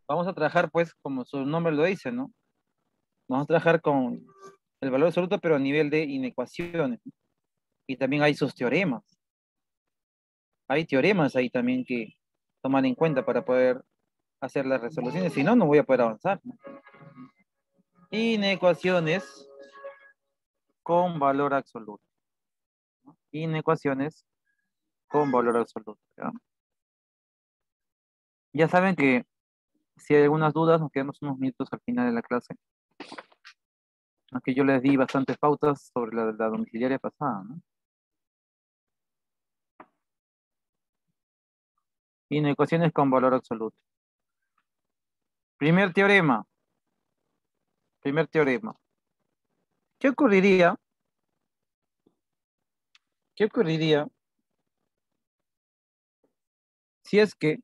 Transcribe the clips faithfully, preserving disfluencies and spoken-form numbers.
Vamos a trabajar, pues, como su nombre lo dice, ¿no? Vamos a trabajar con el valor absoluto, pero a nivel de inecuaciones. Y también hay sus teoremas. Hay teoremas ahí también que tomar en cuenta para poder hacer las resoluciones. Si no, no voy a poder avanzar, ¿no? Inecuaciones con valor absoluto. ¿No? Inecuaciones con valor absoluto. ¿Ya? Ya saben que si hay algunas dudas, nos quedamos unos minutos al final de la clase. Aunque yo les di bastantes pautas sobre la, la domiciliaria pasada, ¿no? Inecuaciones con valor absoluto. Primer teorema. Primer teorema. ¿Qué ocurriría? ¿Qué ocurriría si es que,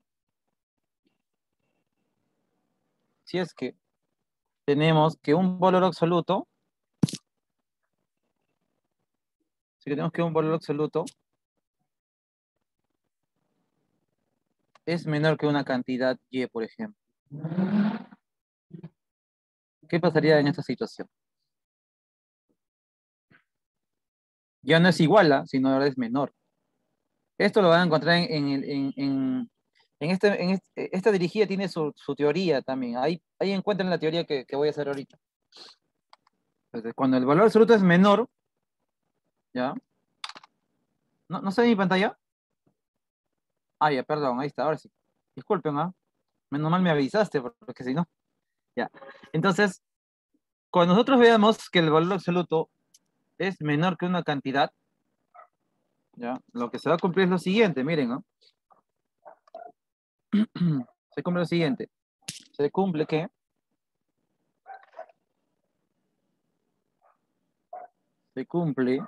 si es que tenemos que un valor absoluto, si tenemos que un valor absoluto es menor que una cantidad y, por ejemplo? ¿Qué pasaría en esta situación? Ya no es igual, ¿ah? Sino ahora es menor. Esto lo van a encontrar en, en, el- en, en, en este, en este- esta dirigida tiene su, su teoría también. Ahí, ahí encuentran la teoría que, que voy a hacer ahorita. Entonces, cuando el valor absoluto es menor, ¿ya? ¿No, no se ve mi pantalla? Ah, ya, perdón, ahí está, ahora sí. Disculpen, ¿ah? Menos mal me avisaste, porque si no, ya. Entonces, cuando nosotros veamos que el valor absoluto es menor que una cantidad, ¿ya? Lo que se va a cumplir es lo siguiente, miren, ¿no? Se cumple lo siguiente. Se cumple que se cumple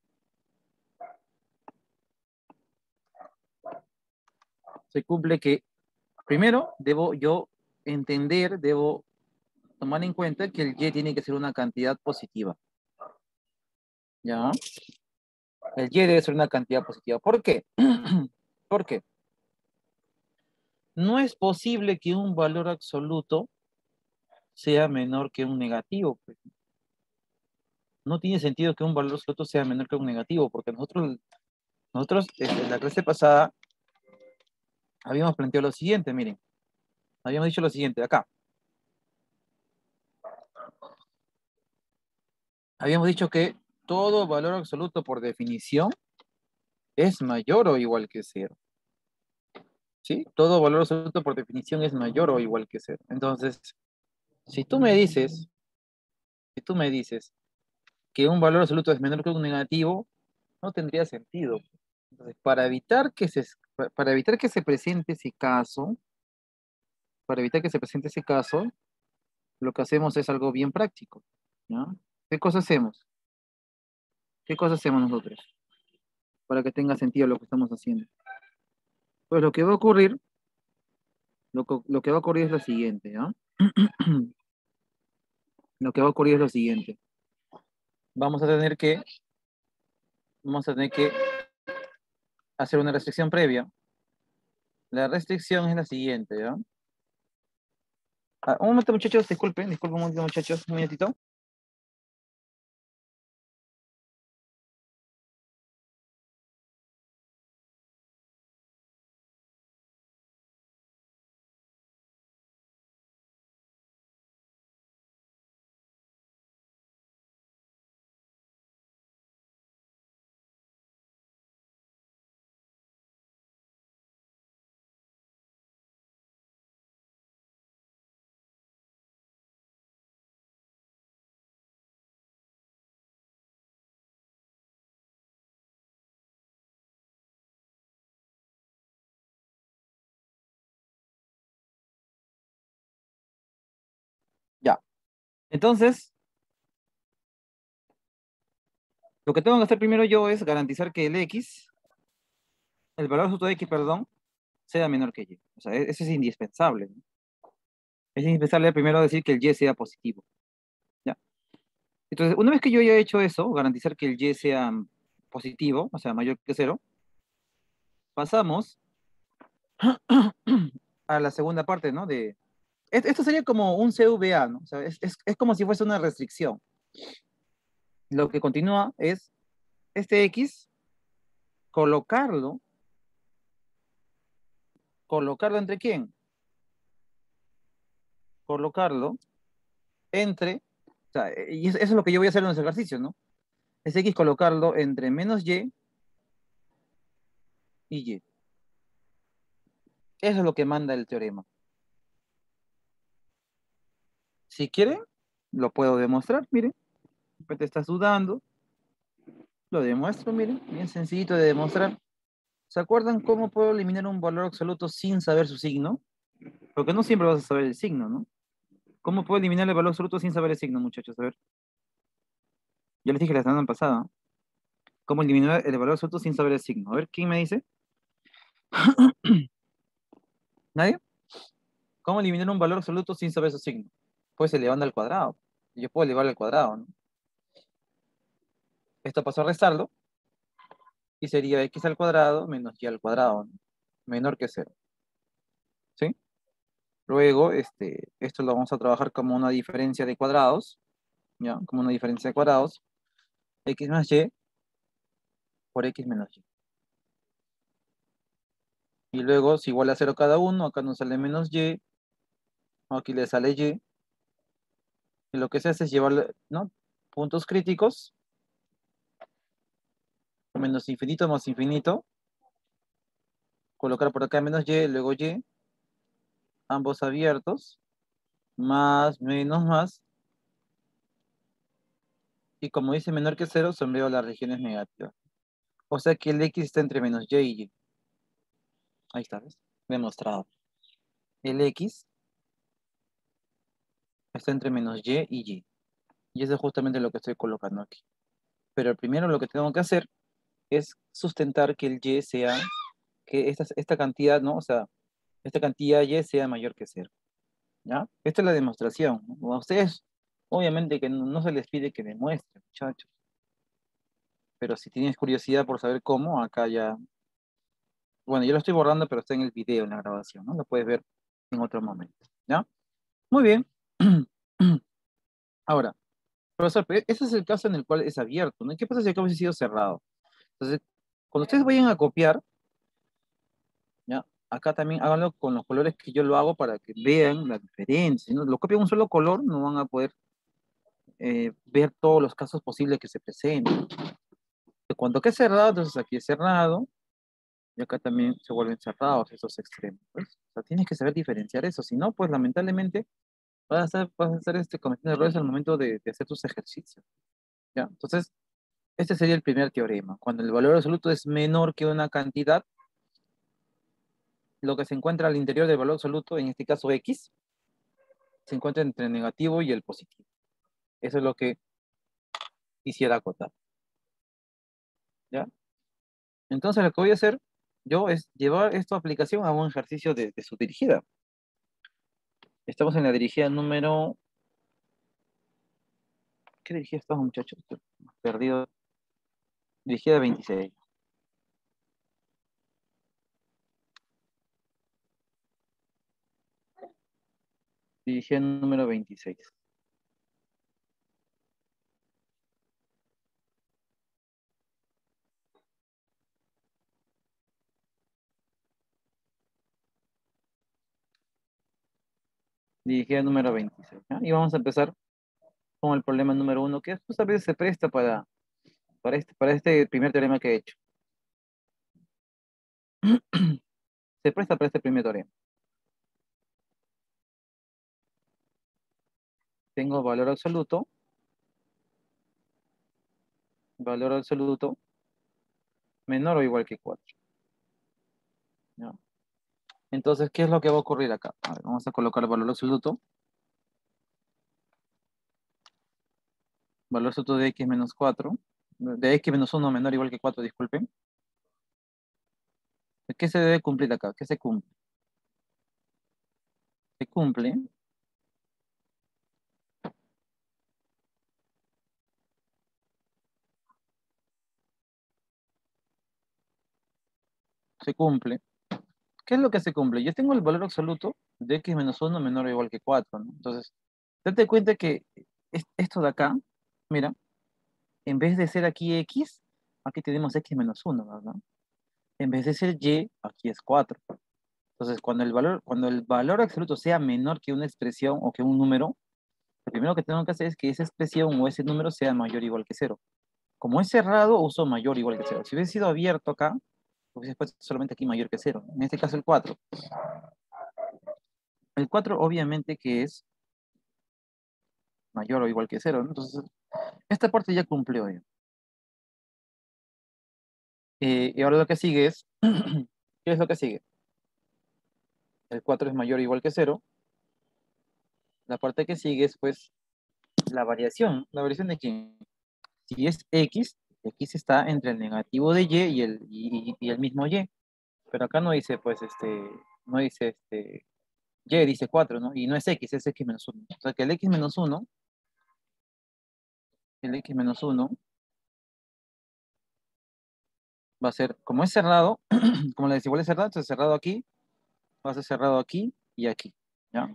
se cumple que primero debo yo entender, debo tomar en cuenta que el y tiene que ser una cantidad positiva. ¿Ya? El y debe ser una cantidad positiva. ¿Por qué? ¿Por qué? No es posible que un valor absoluto sea menor que un negativo, pues. No tiene sentido que un valor absoluto sea menor que un negativo, porque nosotros, nosotros este, en la clase pasada habíamos planteado lo siguiente, miren, habíamos dicho lo siguiente, acá. Habíamos dicho que todo valor absoluto por definición es mayor o igual que cero. ¿Sí? Todo valor absoluto por definición es mayor o igual que cero. Entonces, si tú me dices, si tú me dices que un valor absoluto es menor que un negativo, no tendría sentido. Entonces, para evitar que se, para evitar que se presente ese caso, para evitar que se presente ese caso, lo que hacemos es algo bien práctico, ¿no? ¿Qué cosa hacemos? ¿Qué cosa hacemos nosotros? Para que tenga sentido lo que estamos haciendo. Pues lo que va a ocurrir, lo que, lo que va a ocurrir es lo siguiente, ¿no? Lo que va a ocurrir es lo siguiente. Vamos a tener que, vamos a tener que hacer una restricción previa. La restricción es la siguiente, ¿ya? Ah, un momento, muchachos, disculpen, disculpen un momento, muchachos, un minutito. Ya. Entonces, lo que tengo que hacer primero yo es garantizar que el X, el valor absoluto de X, perdón, sea menor que Y. O sea, e- eso es indispensable, ¿no? Es indispensable primero decir que el Y sea positivo. ¿Ya? Entonces, una vez que yo haya hecho eso, garantizar que el Y sea positivo, o sea, mayor que cero, pasamos a la segunda parte, ¿no? De, es- esto sería como un C V A, ¿no? O sea, es, es, es como si fuese una restricción. Lo que continúa es este X, colocarlo, colocarlo entre quién? Colocarlo entre, o sea, y eso es lo que yo voy a hacer en los ejercicios, ¿no? Es X colocarlo entre menos Y y Y. Eso es lo que manda el teorema. Si quieren, lo puedo demostrar, miren. Te estás dudando, lo demuestro, miren. Bien sencillito de demostrar. ¿Se acuerdan cómo puedo eliminar un valor absoluto sin saber su signo? Porque no siempre vas a saber el signo, ¿no? ¿Cómo puedo eliminar el valor absoluto sin saber el signo, muchachos? A ver, ya les dije la semana pasada. ¿Cómo eliminar el valor absoluto sin saber el signo? A ver, ¿quién me dice? ¿Nadie? ¿Cómo eliminar un valor absoluto sin saber su signo? Pues elevando al cuadrado. Yo puedo elevar al cuadrado, ¿no? Esto pasó a restarlo y sería x al cuadrado menos y al cuadrado, ¿no? Menor que cero, ¿sí? Luego, este, esto lo vamos a trabajar como una diferencia de cuadrados, ¿ya? Como una diferencia de cuadrados. X más y por x menos y. Y luego, si igual a cero cada uno, acá nos sale menos y, aquí le sale y. Y lo que se hace es llevar, ¿no? Puntos críticos, menos infinito más infinito, colocar por acá menos y, luego y, ambos abiertos, más, menos, más, y como dice menor que cero, sombreo las regiones negativas. O sea que el x está entre menos y y y. Ahí está, ¿ves? Demostrado. El x está entre menos y y y. Y eso es justamente lo que estoy colocando aquí. Pero primero lo que tengo que hacer es sustentar que el y sea, que esta, esta cantidad, ¿no? O sea, esta cantidad y sea mayor que cero. ¿Ya? Esta es la demostración, ¿no? A ustedes, obviamente que no, no se les pide que demuestren, muchachos. Pero si tienes curiosidad por saber cómo, acá ya. Bueno, yo lo estoy borrando, pero está en el video, en la grabación, ¿no? Lo puedes ver en otro momento. ¿Ya? Muy bien. Ahora, profesor, pero ese es el caso en el cual es abierto, ¿no? ¿Qué pasa si acá hubiese sido cerrado? Entonces, cuando ustedes vayan a copiar, ¿ya? Acá también háganlo con los colores que yo lo hago para que vean la diferencia. Si no lo copian un solo color, no van a poder eh, ver todos los casos posibles que se presenten. Cuando quede cerrado, entonces aquí es cerrado, y acá también se vuelven cerrados esos extremos, pues. O sea, tienes que saber diferenciar eso, si no, pues lamentablemente vas a estar, vas a estar este, cometiendo errores al momento de, de hacer tus ejercicios, ¿ya? Entonces, este sería el primer teorema. Cuando el valor absoluto es menor que una cantidad, lo que se encuentra al interior del valor absoluto, en este caso X, se encuentra entre el negativo y el positivo. Eso es lo que quisiera acotar, ¿ya? Entonces, lo que voy a hacer yo es llevar esta aplicación a un ejercicio de, de su dirigida. Estamos en la dirigida número... ¿Qué dirigida estamos, muchachos? Estoy perdido. Dirigida veintiséis. Dirigida número veintiséis. Dirigida número veintiséis, ¿ya? Y vamos a empezar con el problema número uno, que justamente se presta para, para, este, para este primer teorema que he hecho. Se presta para este primer teorema. Tengo valor absoluto, valor absoluto menor o igual que cuatro, ¿ya? Entonces, ¿qué es lo que va a ocurrir acá? A ver, vamos a colocar el valor absoluto. Valor absoluto de x menos cuatro. De x menos uno menor o igual que cuatro, disculpen. ¿Qué se debe cumplir acá? ¿Qué se cumple? Se cumple, se cumple. ¿Qué es lo que se cumple? Yo tengo el valor absoluto de x menos uno menor o igual que cuatro, ¿no? Entonces, date cuenta que es- esto de acá, mira, en vez de ser aquí x, aquí tenemos x menos uno, ¿verdad? En vez de ser y, aquí es cuatro. Entonces, cuando el valor, cuando el valor absoluto sea menor que una expresión o que un número, lo primero que tengo que hacer es que esa expresión o ese número sea mayor o igual que cero. Como es cerrado, uso mayor o igual que cero. Si hubiese sido abierto acá, hubiese puesto solamente aquí mayor que cero. En este caso el cuatro. El cuatro obviamente que es mayor o igual que cero, ¿no? Entonces, esta parte ya cumplió ya. Eh, y ahora lo que sigue es, ¿qué es lo que sigue? El cuatro es mayor o igual que cero. La parte que sigue es, pues, la variación. ¿La variación de quién? Si es x, x está entre el negativo de y y el, y, y el mismo y. Pero acá no dice, pues, este, no dice, este, y dice cuatro, ¿no? Y no es x, es x menos uno. O sea que el x menos uno, el x menos uno va a ser, como es cerrado, como la desigual es cerrada, entonces cerrado aquí, va a ser cerrado aquí y aquí, ¿ya?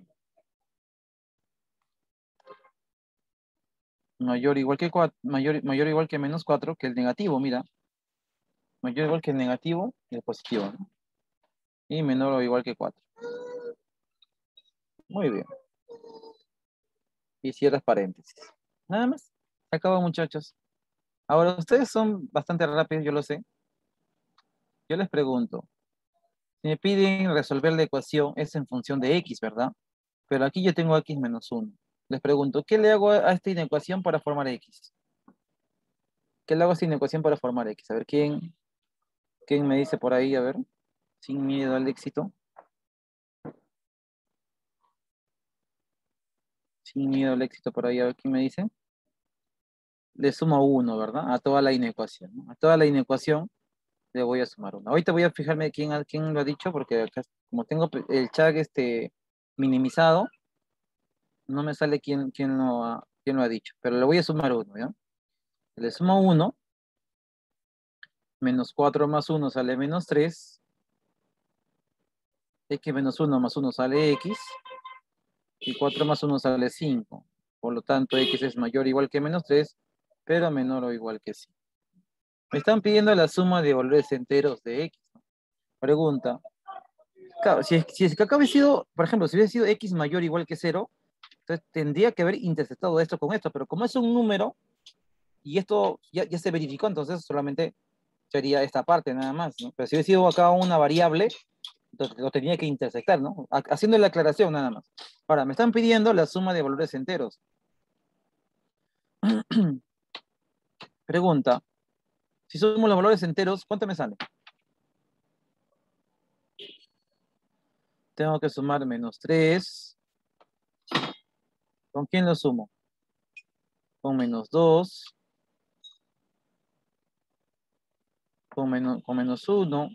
Mayor igual que cuatro, mayor, mayor igual que menos cuatro, que el negativo, mira. Mayor igual que el negativo y el positivo, ¿no? Y menor o igual que cuatro. Muy bien. Y cierras paréntesis. Nada más. Se acabó, muchachos. Ahora, ustedes son bastante rápidos, yo lo sé. Yo les pregunto, si me piden resolver la ecuación, es en función de x, ¿verdad? Pero aquí yo tengo x menos uno. Les pregunto, ¿qué le hago a esta inecuación para formar x? ¿Qué le hago a esta inecuación para formar x? A ver, ¿quién, quién me dice por ahí? A ver, sin miedo al éxito. Sin miedo al éxito por ahí, a ver, ¿quién me dice? Le sumo uno, ¿verdad? A toda la inecuación, ¿no? A toda la inecuación le voy a sumar uno. Ahorita voy a fijarme quién, quién lo ha dicho, porque acá, como tengo el chat este, minimizado, no me sale quién, quién, lo ha, quién lo ha dicho, pero le voy a sumar uno, ¿ya? Le sumo uno, menos cuatro más uno sale menos tres, x menos uno más uno sale x, y cuatro más uno sale cinco. Por lo tanto, x es mayor o igual que menos tres, pero menor o igual que cinco. Me están pidiendo la suma de valores enteros de x, ¿no? Pregunta. Claro, si es, si es que acá hubiese sido, por ejemplo, si hubiese sido x mayor o igual que cero, entonces tendría que haber interceptado esto con esto, pero como es un número, y esto ya, ya se verificó, entonces solamente sería esta parte nada más, ¿no? Pero si hubiese sido acá una variable, entonces lo tenía que intersectar, ¿no? Haciendo la aclaración nada más. Ahora, me están pidiendo la suma de valores enteros. Pregunta, si sumo los valores enteros, ¿cuánto me sale? Tengo que sumar menos tres. ¿Con quién lo sumo? Con menos dos. Con menos, con menos uno.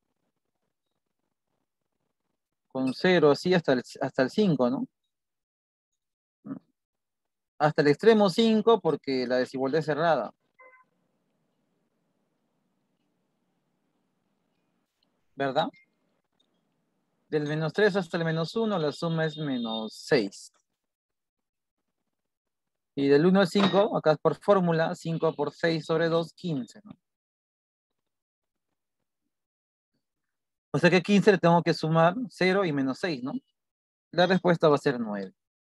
Con cero, así hasta el, hasta el cinco, ¿no? Hasta el extremo cinco porque la desigualdad es cerrada. ¿Verdad? Del menos tres hasta el menos uno, la suma es menos seis. Y del uno al cinco, acá por fórmula, cinco por seis sobre dos, quince, ¿no? O sea que quince le tengo que sumar cero y menos seis, ¿no? La respuesta va a ser nueve.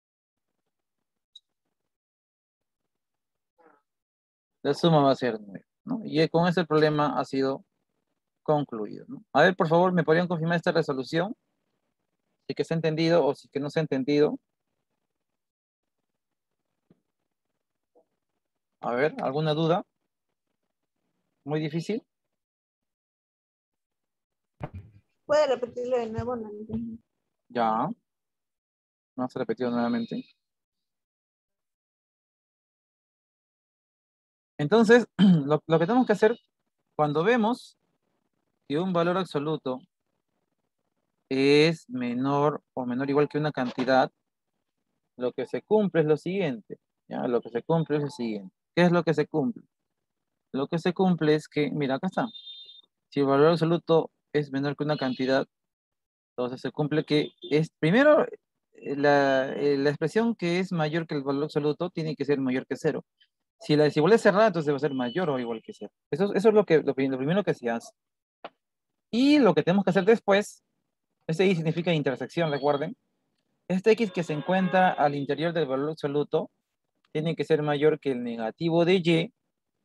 La suma va a ser nueve, ¿no? Y con ese problema ha sido concluido, ¿no? A ver, por favor, ¿me podrían confirmar esta resolución? Si que se ha entendido o si que no se ha entendido. A ver, ¿alguna duda? ¿Muy difícil? ¿Puede repetirlo de nuevo? No entendí. Ya. Vamos a repetirlo nuevamente. Entonces, lo, lo que tenemos que hacer cuando vemos que un valor absoluto es menor o menor igual que una cantidad, lo que se cumple es lo siguiente. ¿Ya? Lo que se cumple es lo siguiente. ¿Qué es lo que se cumple? Lo que se cumple es que, mira, acá está. Si el valor absoluto es menor que una cantidad, Entonces se cumple que es, primero, eh, la, eh, la expresión que es mayor que el valor absoluto tiene que ser mayor que cero. Si la desigualdad es cerrada, entonces va a ser mayor o igual que cero. Eso, eso es lo, que, lo, lo primero que se hace. Y lo que tenemos que hacer después, este I significa intersección, recuerden. Este X que se encuentra al interior del valor absoluto tiene que ser mayor que el negativo de Y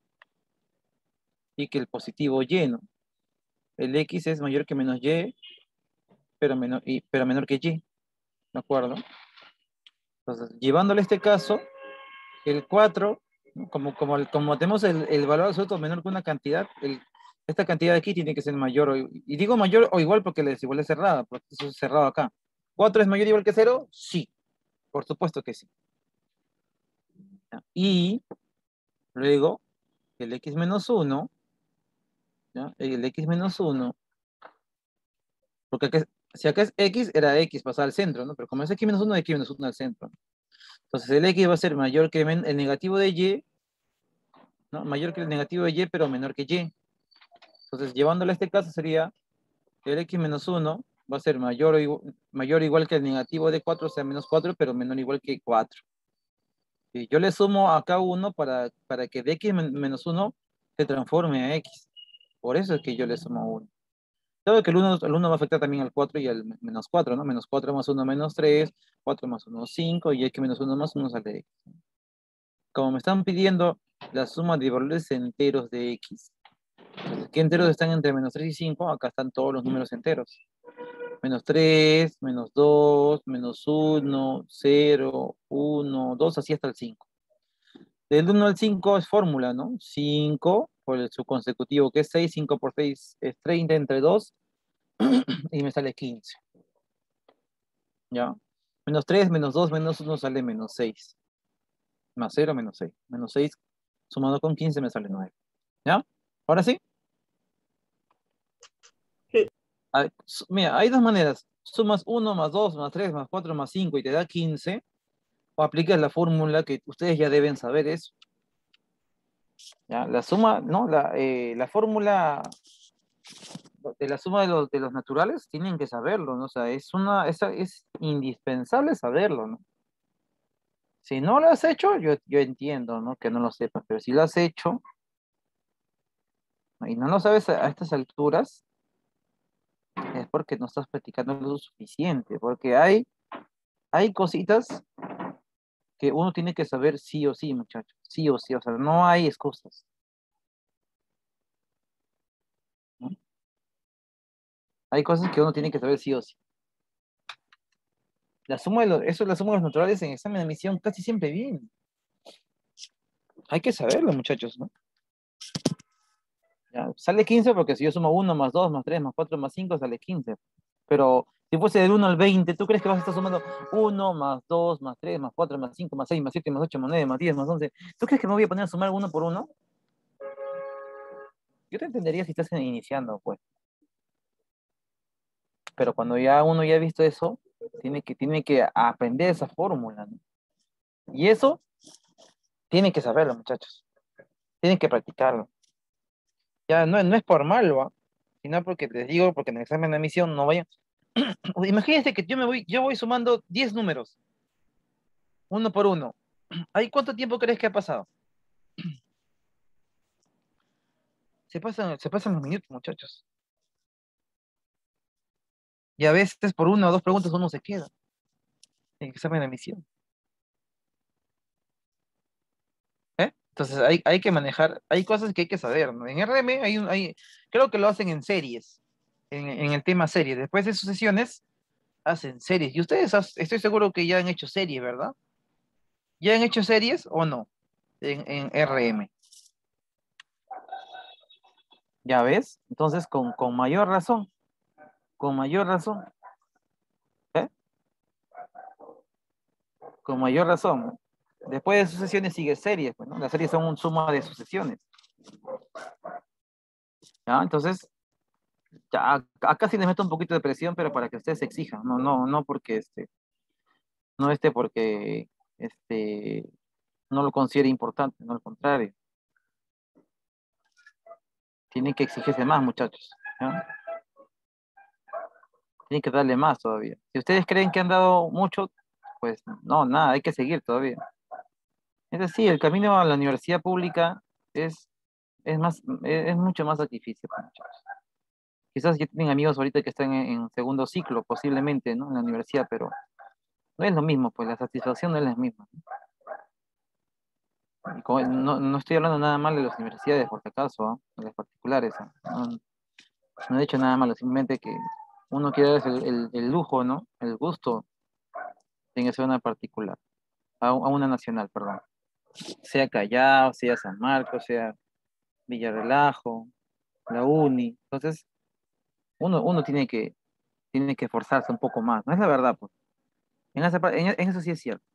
y que el positivo Y, ¿no? El X es mayor que menos Y, pero menor, y, pero menor que Y, ¿de acuerdo? Entonces, llevándole este caso, el cuatro, ¿no? como, como, el- como tenemos el, el valor absoluto menor que una cantidad, el, esta cantidad de aquí tiene que ser mayor, o, y digo mayor o igual porque la desigualdad es cerrada, porque eso es cerrado acá. ¿cuatro es mayor o igual que cero? Sí, por supuesto que sí. ¿Ya? Y luego, el X menos uno, ¿ya? El X menos uno, porque acá es- si acá es X, era X, pasaba al centro, ¿no? Pero como es X menos uno, X menos uno al centro. Entonces el X va a ser mayor que men- el negativo de Y, ¿no? Mayor que el negativo de Y, pero menor que Y. Entonces, llevándolo a este caso sería el X menos uno va a ser mayor o igual, mayor o igual que el negativo de cuatro, o sea, menos cuatro, pero menor o igual que cuatro. Y yo le sumo acá uno para, para que de X men- menos uno se transforme a X. Por eso es que yo le sumo uno. Claro que el uno, el uno va a afectar también al cuatro y al menos cuatro, ¿no? Menos cuatro más uno menos tres, cuatro más uno cinco, y X menos uno más uno sale X. Como me están pidiendo la suma de valores enteros de X, ¿qué enteros están entre menos tres y cinco? Acá están todos los números enteros. Menos tres, menos dos, menos uno, cero, uno, dos, así hasta el cinco. Del uno al cinco es fórmula, ¿no? cinco por el subconsecutivo que es seis, cinco por seis es treinta entre dos y me sale quince. ¿Ya? Menos tres, menos dos, menos uno sale menos seis. Más cero, menos seis. Menos seis sumado con quince me sale nueve. ¿Ya? Ahora sí. Sí. Ah, su- Mira, hay dos maneras. Sumas uno más dos más tres más cuatro más cinco y te da quince. O aplicas la fórmula que ustedes ya deben saber eso. ¿Ya? La suma, ¿no? La, eh, la fórmula de la suma de los, de los naturales tienen que saberlo, ¿no? O sea, es una, es, es indispensable saberlo, ¿no? Si no lo has hecho, yo, yo entiendo, ¿no? Que no lo sepas, pero si lo has hecho y no lo sabes a, a estas alturas, es porque no estás practicando lo suficiente, porque hay, hay cositas que uno tiene que saber sí o sí, muchachos, sí o sí, o sea, no hay excusas, ¿no? Hay cosas que uno tiene que saber sí o sí. La suma de los, eso es la suma de los naturales en examen de admisión casi siempre viene. Hay que saberlo, muchachos, ¿no? Ya, sale quince porque si yo sumo uno más dos más tres más cuatro más cinco sale quince. Pero si fuese del uno al veinte, ¿tú crees que vas a estar sumando uno más dos más tres más cuatro más cinco más seis más siete más ocho más nueve más diez más once? ¿Tú crees que me voy a poner a sumar uno por uno? Yo te entendería si estás iniciando, pues. Pero cuando ya uno ya ha visto eso, tiene que, tiene que aprender esa fórmula, ¿no? Y eso tiene que saberlo, muchachos. Tienen que practicarlo. Ya no, no es por malo, ¿ah? Sino porque les digo, porque en el examen de admisión no vayan. Imagínense que yo me voy, yo voy sumando diez números, uno por uno. ¿Ahí cuánto tiempo crees que ha pasado? Se pasan, se pasan los minutos, muchachos. Y a veces por una o dos preguntas uno se queda en el examen de admisión. ¿Eh? Entonces hay, hay que manejar, hay cosas que hay que saber, ¿no? En R M hay, un- hay creo que lo hacen en series, en, en el tema series. Después de sus sesiones, hacen series. Y ustedes, has- estoy seguro que ya han hecho series, ¿verdad? ¿Ya han hecho series o no? En, en R M. ¿Ya ves? Entonces, con, con mayor razón, con mayor razón, ¿eh? Con mayor razón, ¿no? Después de sucesiones sigue series, pues, ¿no? Las series son un suma de sucesiones. ¿Ya? Entonces, ya, acá sí les meto un poquito de presión, pero para que ustedes se exijan, no, no, no porque este, no este porque este no lo considere importante, no al contrario. Tienen que exigirse más, muchachos. ¿Ya? Tienen que darle más todavía. Si ustedes creen que han dado mucho, pues no, nada, hay que seguir todavía. Es decir, el camino a la universidad pública es, es más, es, es mucho más sacrificio, pues, muchachos. Quizás ya tienen amigos ahorita que están en, en segundo ciclo, posiblemente, ¿no? En la universidad, pero no es lo mismo, pues la satisfacción no es la misma. Y como- no, no estoy hablando nada mal de las universidades, por si acaso, ¿ah? De las particulares. ¿Ah? No, no he dicho nada malo, simplemente que uno quiere darse el, el- el lujo, ¿no? El gusto, tiene que ser una particular, a, a una nacional, perdón. Sea Callao, sea San Marcos, sea Villarrelajo, la Uni. Entonces, uno, uno tiene que, tiene que esforzarse un poco más, ¿no? Es la verdad, pues. En, esa pa- en, en eso sí es cierto.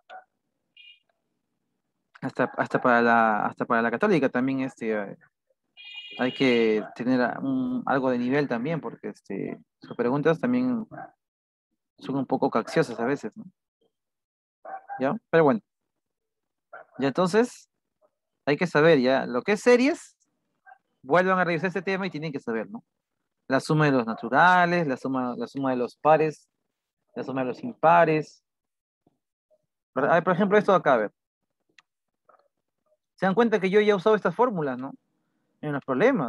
Hasta, hasta para la, hasta para la católica también este, eh, hay que tener a- un- algo de nivel también, porque este, sus preguntas también son un poco capciosas a veces, ¿no? ¿Ya? Pero bueno, ya entonces hay que saber ya lo que es series, vuelvan a revisar este tema y tienen que saber, ¿no? La suma de los naturales, la suma, la suma de los pares, la suma de los impares. Por, a ver, por ejemplo, esto de acá, a ver. Se dan cuenta que yo ya he usado estas fórmulas, ¿no? En los problemas.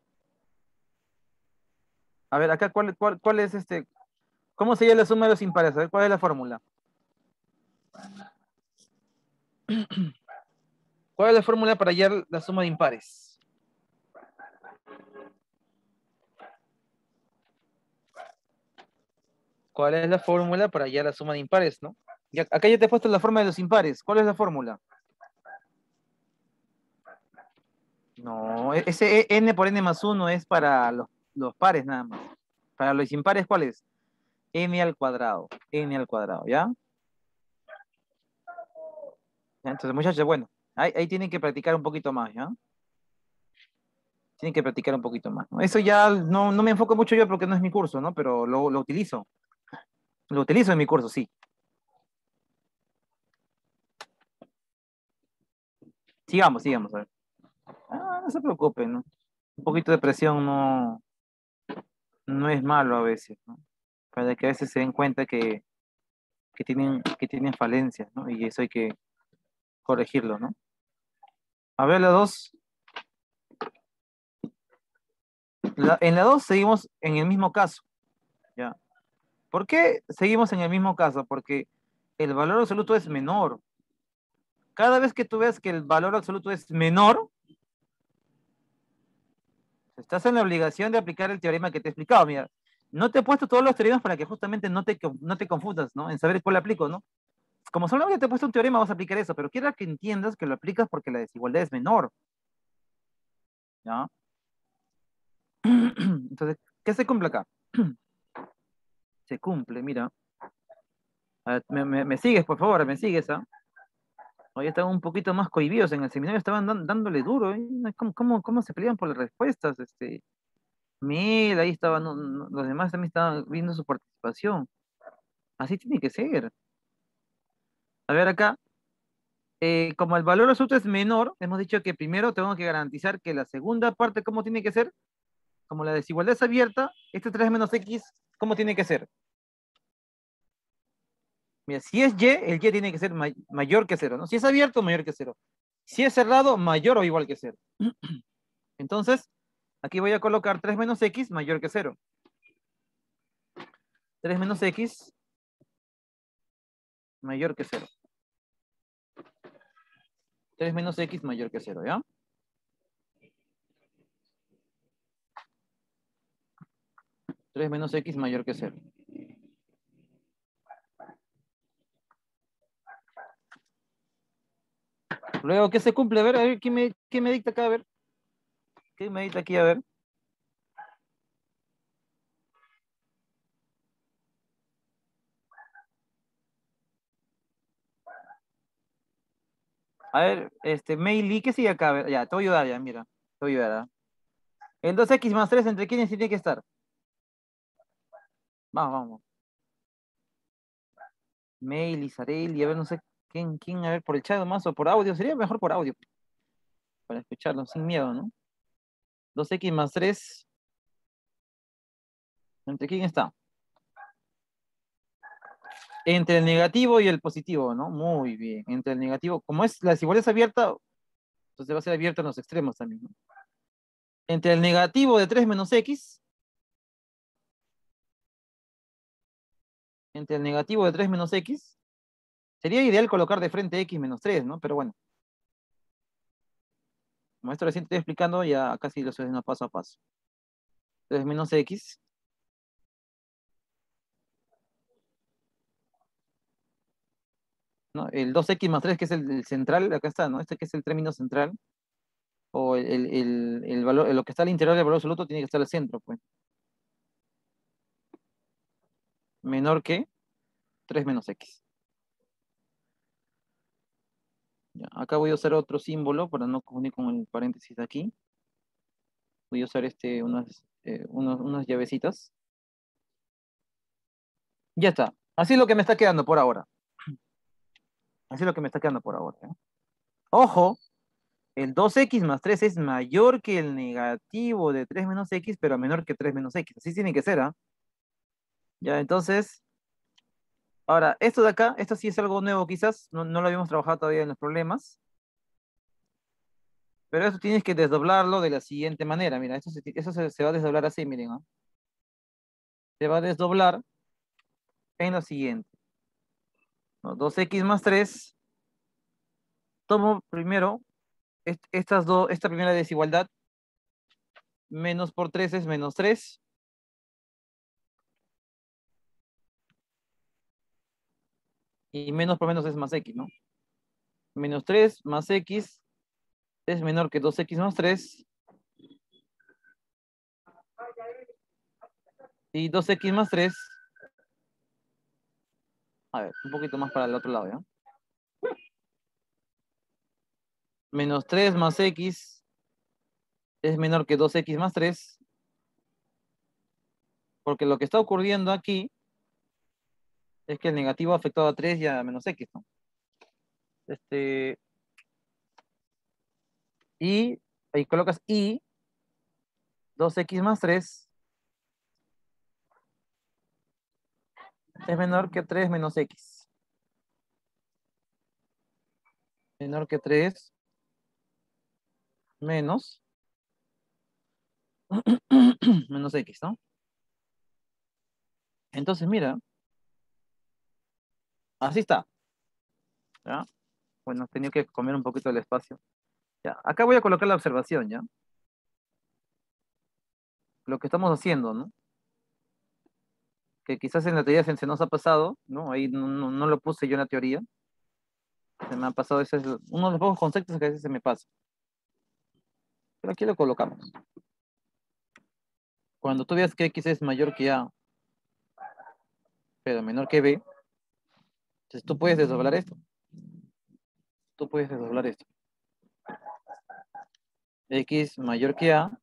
A ver, acá, ¿cuál, cuál, cuál es este? ¿Cómo sería la suma de los impares? A ver, ¿cuál es la fórmula? ¿Cuál es la fórmula para hallar la suma de impares? ¿Cuál es la fórmula para hallar la suma de impares, no? Ya, acá ya te he puesto la forma de los impares. ¿Cuál es la fórmula? No, e- ese e- n por n más uno es para los, los pares nada más. Para los impares, ¿cuál es? N al cuadrado. N al cuadrado, ¿ya? Ya, entonces, muchachos, bueno, ahí, ahí tienen que practicar un poquito más, ¿ya? Tienen que practicar un poquito más, ¿no? Eso ya no, no me enfoco mucho yo porque no es mi curso, ¿no? Pero lo, lo utilizo. Lo utilizo en mi curso, sí. Sigamos, sigamos, a ver. Ah, no se preocupen, ¿no? Un poquito de presión no, no es malo a veces, ¿no? Para que a veces se den cuenta que, que tienen, que tienen falencias, ¿no? Y eso hay que corregirlo, ¿no? A ver, la dos. La- en la dos seguimos en el mismo caso, ¿ya? ¿Por qué seguimos en el mismo caso? Porque el valor absoluto es menor. Cada vez que tú ves que el valor absoluto es menor, estás en la obligación de aplicar el teorema que te he explicado. Mira, no te he puesto todos los teoremas para que justamente no te, no te confundas, ¿no? En saber cuál aplico, ¿no? Como solamente te he puesto un teorema, vas a aplicar eso, pero quiero que entiendas que lo aplicas porque la desigualdad es menor, ¿ya? Entonces, ¿qué se cumple acá? Se cumple, mira. A ver, me, me- me sigues, por favor, me sigues, ¿ah? Hoy estaban un poquito más cohibidos en el seminario, estaban dan- dándole duro, ¿eh? ¿Cómo, cómo, cómo se peleaban por las respuestas? Este, Mil, ahí estaban, no- no- los demás también estaban viendo su participación. Así tiene que ser. A ver acá, eh, como el valor absoluto es menor, hemos dicho que primero tengo que garantizar que la segunda parte, ¿cómo tiene que ser? Como la desigualdad es abierta, este tres menos x, ¿cómo tiene que ser? Mira, si es y, el y tiene que ser may- mayor que cero, ¿no? Si es abierto, mayor que cero. Si es cerrado, mayor o igual que cero. Entonces, aquí voy a colocar tres menos x mayor que cero. tres menos x mayor que cero. tres menos x mayor que cero, ¿ya? tres menos x mayor que cero. Luego, ¿qué se cumple? A ver, a ver, ¿qué me, qué me dicta acá? A ver, ¿qué me dicta aquí? A ver. A ver, este, Meili, ¿qué sigue acá? A ver, ya, te voy a ayudar, ya, mira. Te voy a ayudar, ¿ah? El dos x más tres, ¿entre quiénes tiene que estar? Vamos, vamos. Meili, Sareli, a ver, no sé quién, quién, a ver, por el chat más o por audio. Sería mejor por audio, para escucharlo sin miedo, ¿no? dos x más tres, ¿entre quién está? Entre el negativo y el positivo, ¿no? Muy bien. Entre el negativo, como es la desigualdad es abierta, entonces va a ser abierta en los extremos también, ¿no? Entre el negativo de tres menos x, entre el negativo de tres menos x, sería ideal colocar de frente x menos tres, ¿no? Pero bueno, como esto recién te estoy explicando, ya casi lo estoy haciendo paso a paso. tres menos x, ¿no? El dos x más tres, que es el, el central, acá está, ¿no? Este que es el término central, o el, el, el, el valor, lo que está al interior del valor absoluto tiene que estar al centro, pues. Menor que tres menos x. Ya, acá voy a usar otro símbolo para no confundir con el paréntesis de aquí. Voy a usar este, unas, eh, unos- unas llavecitas. Ya está. Así es lo que me está quedando por ahora. Así es lo que me está quedando por ahora, ¿eh? Ojo, el dos x más tres es mayor que el negativo de tres menos x, pero menor que tres menos x. Así tiene que ser, ¿ah? Ya, entonces, ahora, esto de acá, esto sí es algo nuevo quizás, no, no lo habíamos trabajado todavía en los problemas, pero eso tienes que desdoblarlo de la siguiente manera. Mira, esto se, eso se, se va a desdoblar así, miren, ¿ah? Se va a desdoblar en lo siguiente, ¿no? dos x más tres, tomo primero est- estas dos, esta primera desigualdad, menos por tres es menos tres, y menos por menos es más x, ¿no? Menos tres más x es menor que dos x más tres, y dos x más tres, a ver, un poquito más para el otro lado, ¿ya? Menos tres más x es menor que dos x más tres, porque lo que está ocurriendo aquí es que el negativo ha afectado a tres y a menos x, ¿no? Este, y ahí colocas y dos x más tres es menor que tres menos x. Menor que tres menos menos x, ¿no? Entonces, mira, así está, ¿ya? Bueno, tenía que comer un poquito el espacio. Ya, acá voy a colocar la observación, ¿ya? Lo que estamos haciendo, ¿no? Que quizás en la teoría se, se nos ha pasado, ¿no? Ahí no, no, no lo puse yo en la teoría. Se me ha pasado, ese es uno de los pocos conceptos que a veces se me pasa. Pero aquí lo colocamos. Cuando tú veas que x es mayor que a, pero menor que b, entonces tú puedes desdoblar esto. Tú puedes desdoblar esto. X mayor que a,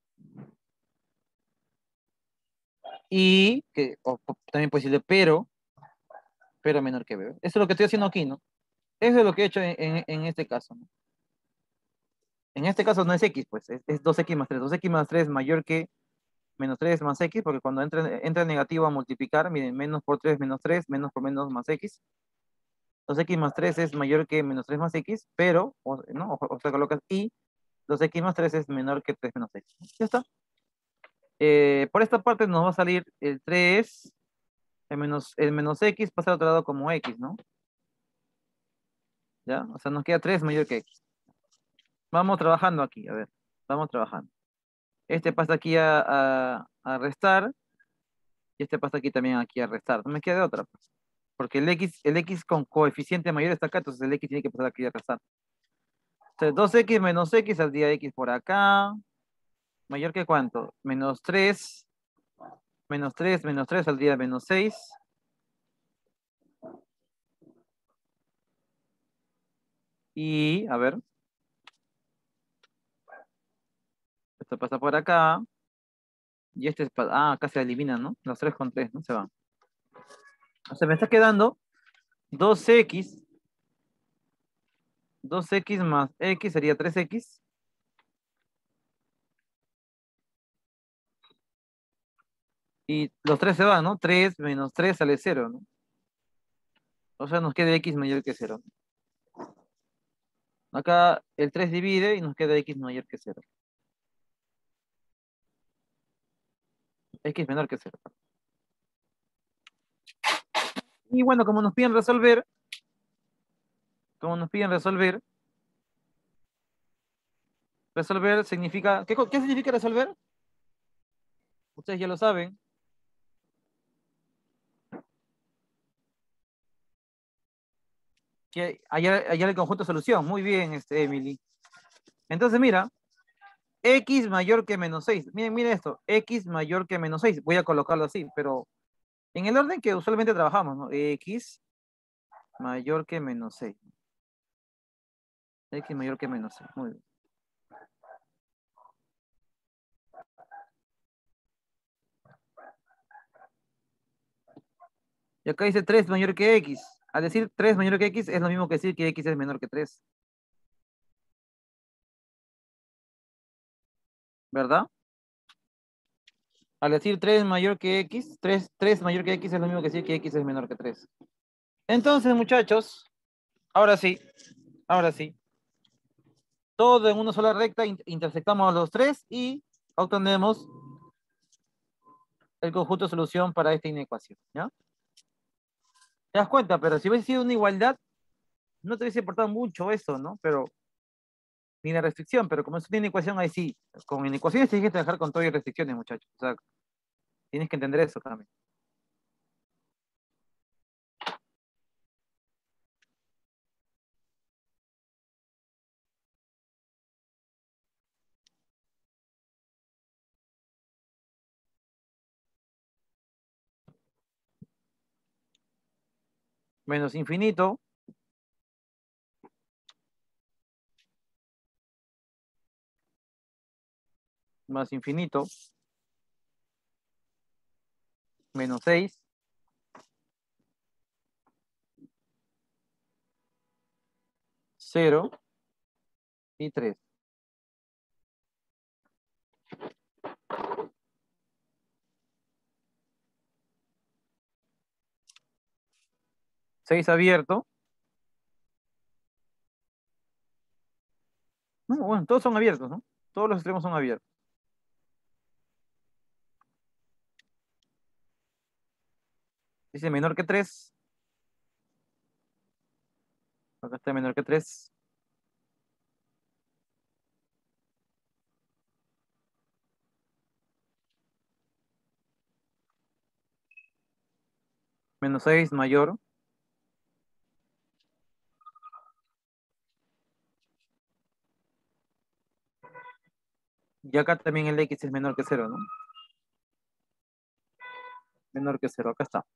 y que o, o, también puede decirle pero, pero menor que b. Eso es lo que estoy haciendo aquí, ¿no? Eso es lo que he hecho en, en, en este caso, ¿no? En este caso no es x, pues es, es dos x más tres. dos x más tres mayor que menos tres más x, porque cuando entra, entra el negativo a multiplicar, miren, menos por tres menos tres, menos por menos más x. dos x más tres es mayor que menos tres más x, pero, o, ¿no? O, o sea, colocas y dos x más tres es menor que tres menos x. Ya está. Eh, por esta parte nos va a salir el tres, el menos, el menos x pasa al otro lado como x, ¿no? ¿Ya? O sea, nos queda tres mayor que x. Vamos trabajando aquí, a ver, vamos trabajando. Este pasa aquí a, a, a restar, y este pasa aquí también aquí a restar. No me queda de otra, pues. Porque el x, el x con coeficiente mayor está acá, entonces el x tiene que pasar aquí a restar. Entonces dos x menos x saldría x por acá. ¿Mayor que cuánto? Menos tres. Menos tres, menos tres saldría menos seis. Y, a ver. Esto pasa por acá. Y este es, ah, acá se eliminan, ¿no? Los tres con tres, ¿no? Se van. O sea, me está quedando dos x. dos x más x sería tres x. Y los tres se van, ¿no? tres menos tres sale cero, ¿no? O sea, nos queda X mayor que cero. Acá el tres divide y nos queda X mayor que cero. X menor que cero. Y bueno, como nos piden resolver, como nos piden resolver, resolver significa, ¿qué, co- qué significa resolver? Ustedes ya lo saben. Que hallar, hallar el conjunto de solución. Muy bien, este, Emily. Entonces, mira, X mayor que menos seis. Miren, miren esto. X mayor que menos seis. Voy a colocarlo así, pero en el orden que usualmente trabajamos, ¿no? X mayor que menos seis. X mayor que menos seis. Muy bien. Y acá dice tres mayor que X. Al decir tres mayor que X es lo mismo que decir que X es menor que tres. ¿Verdad? Al decir tres mayor que X, tres, tres mayor que X es lo mismo que decir que X es menor que tres. Entonces, muchachos, ahora sí, ahora sí. Todo en una sola recta, intersectamos los tres y obtenemos el conjunto de solución para esta inecuación, ¿ya? ¿Te das cuenta? Pero si hubiese sido una igualdad, no te hubiese importado mucho eso, ¿no? Pero, ni la restricción, pero como es una inecuación, ahí sí. Con inecuaciones tienes que trabajar con todo y restricciones, muchachos. O sea, tienes que entender eso también. Menos infinito más infinito menos seis cero y tres. seis abierto. No, bueno, todos son abiertos, ¿no? Todos los extremos son abiertos. Dice menor que tres. Acá está menor que tres. Menos seis mayor. Y acá también el X es menor que cero, ¿no? Menor que cero, acá está.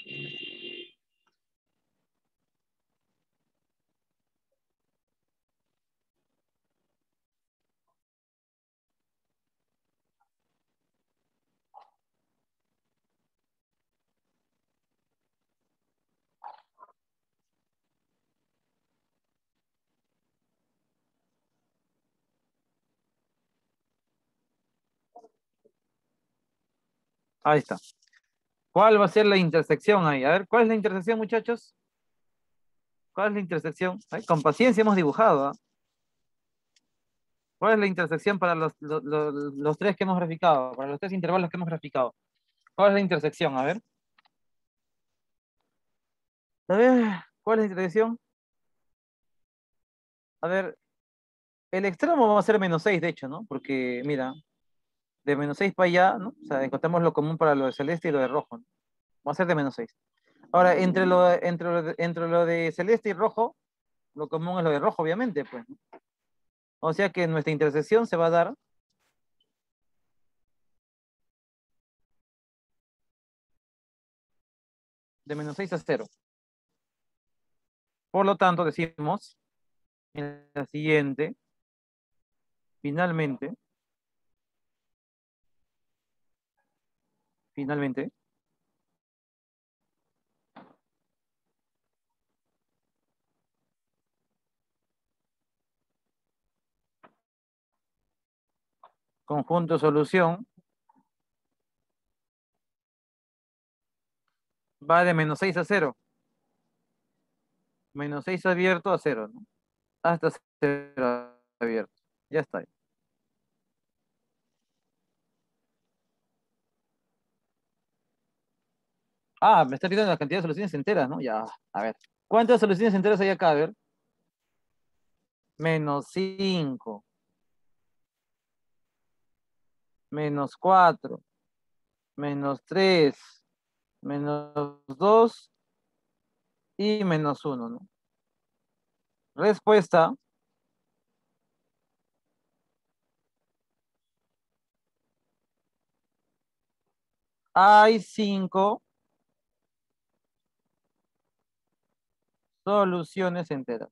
Ahí está. ¿Cuál va a ser la intersección ahí? A ver, ¿cuál es la intersección, muchachos? ¿Cuál es la intersección? Ay, con paciencia hemos dibujado, ¿ah? ¿Cuál es la intersección para los, los, los, los tres que hemos graficado? Para los tres intervalos que hemos graficado. ¿Cuál es la intersección? A ver. A ver, ¿cuál es la intersección? A ver, el extremo va a ser menos seis, de hecho, ¿no? Porque, mira, de menos seis para allá, ¿no? O sea, encontramos lo común para lo de celeste y lo de rojo, ¿no? Va a ser de menos seis. Ahora, entre lo, entre lo, de, entre lo de celeste y rojo, lo común es lo de rojo, obviamente, pues, ¿no? O sea que nuestra intersección se va a dar de menos seis a cero. Por lo tanto, decimos en la siguiente, finalmente, finalmente, conjunto solución va de menos seis a cero. Menos seis abierto a cero, ¿no? Hasta cero abierto. Ya está. Ah, me está pidiendo la cantidad de soluciones enteras, ¿no? Ya, a ver. ¿Cuántas soluciones enteras hay acá? A ver. Menos cinco, menos cuatro, menos tres, menos dos y menos uno, ¿no? Respuesta, hay cinco soluciones enteras.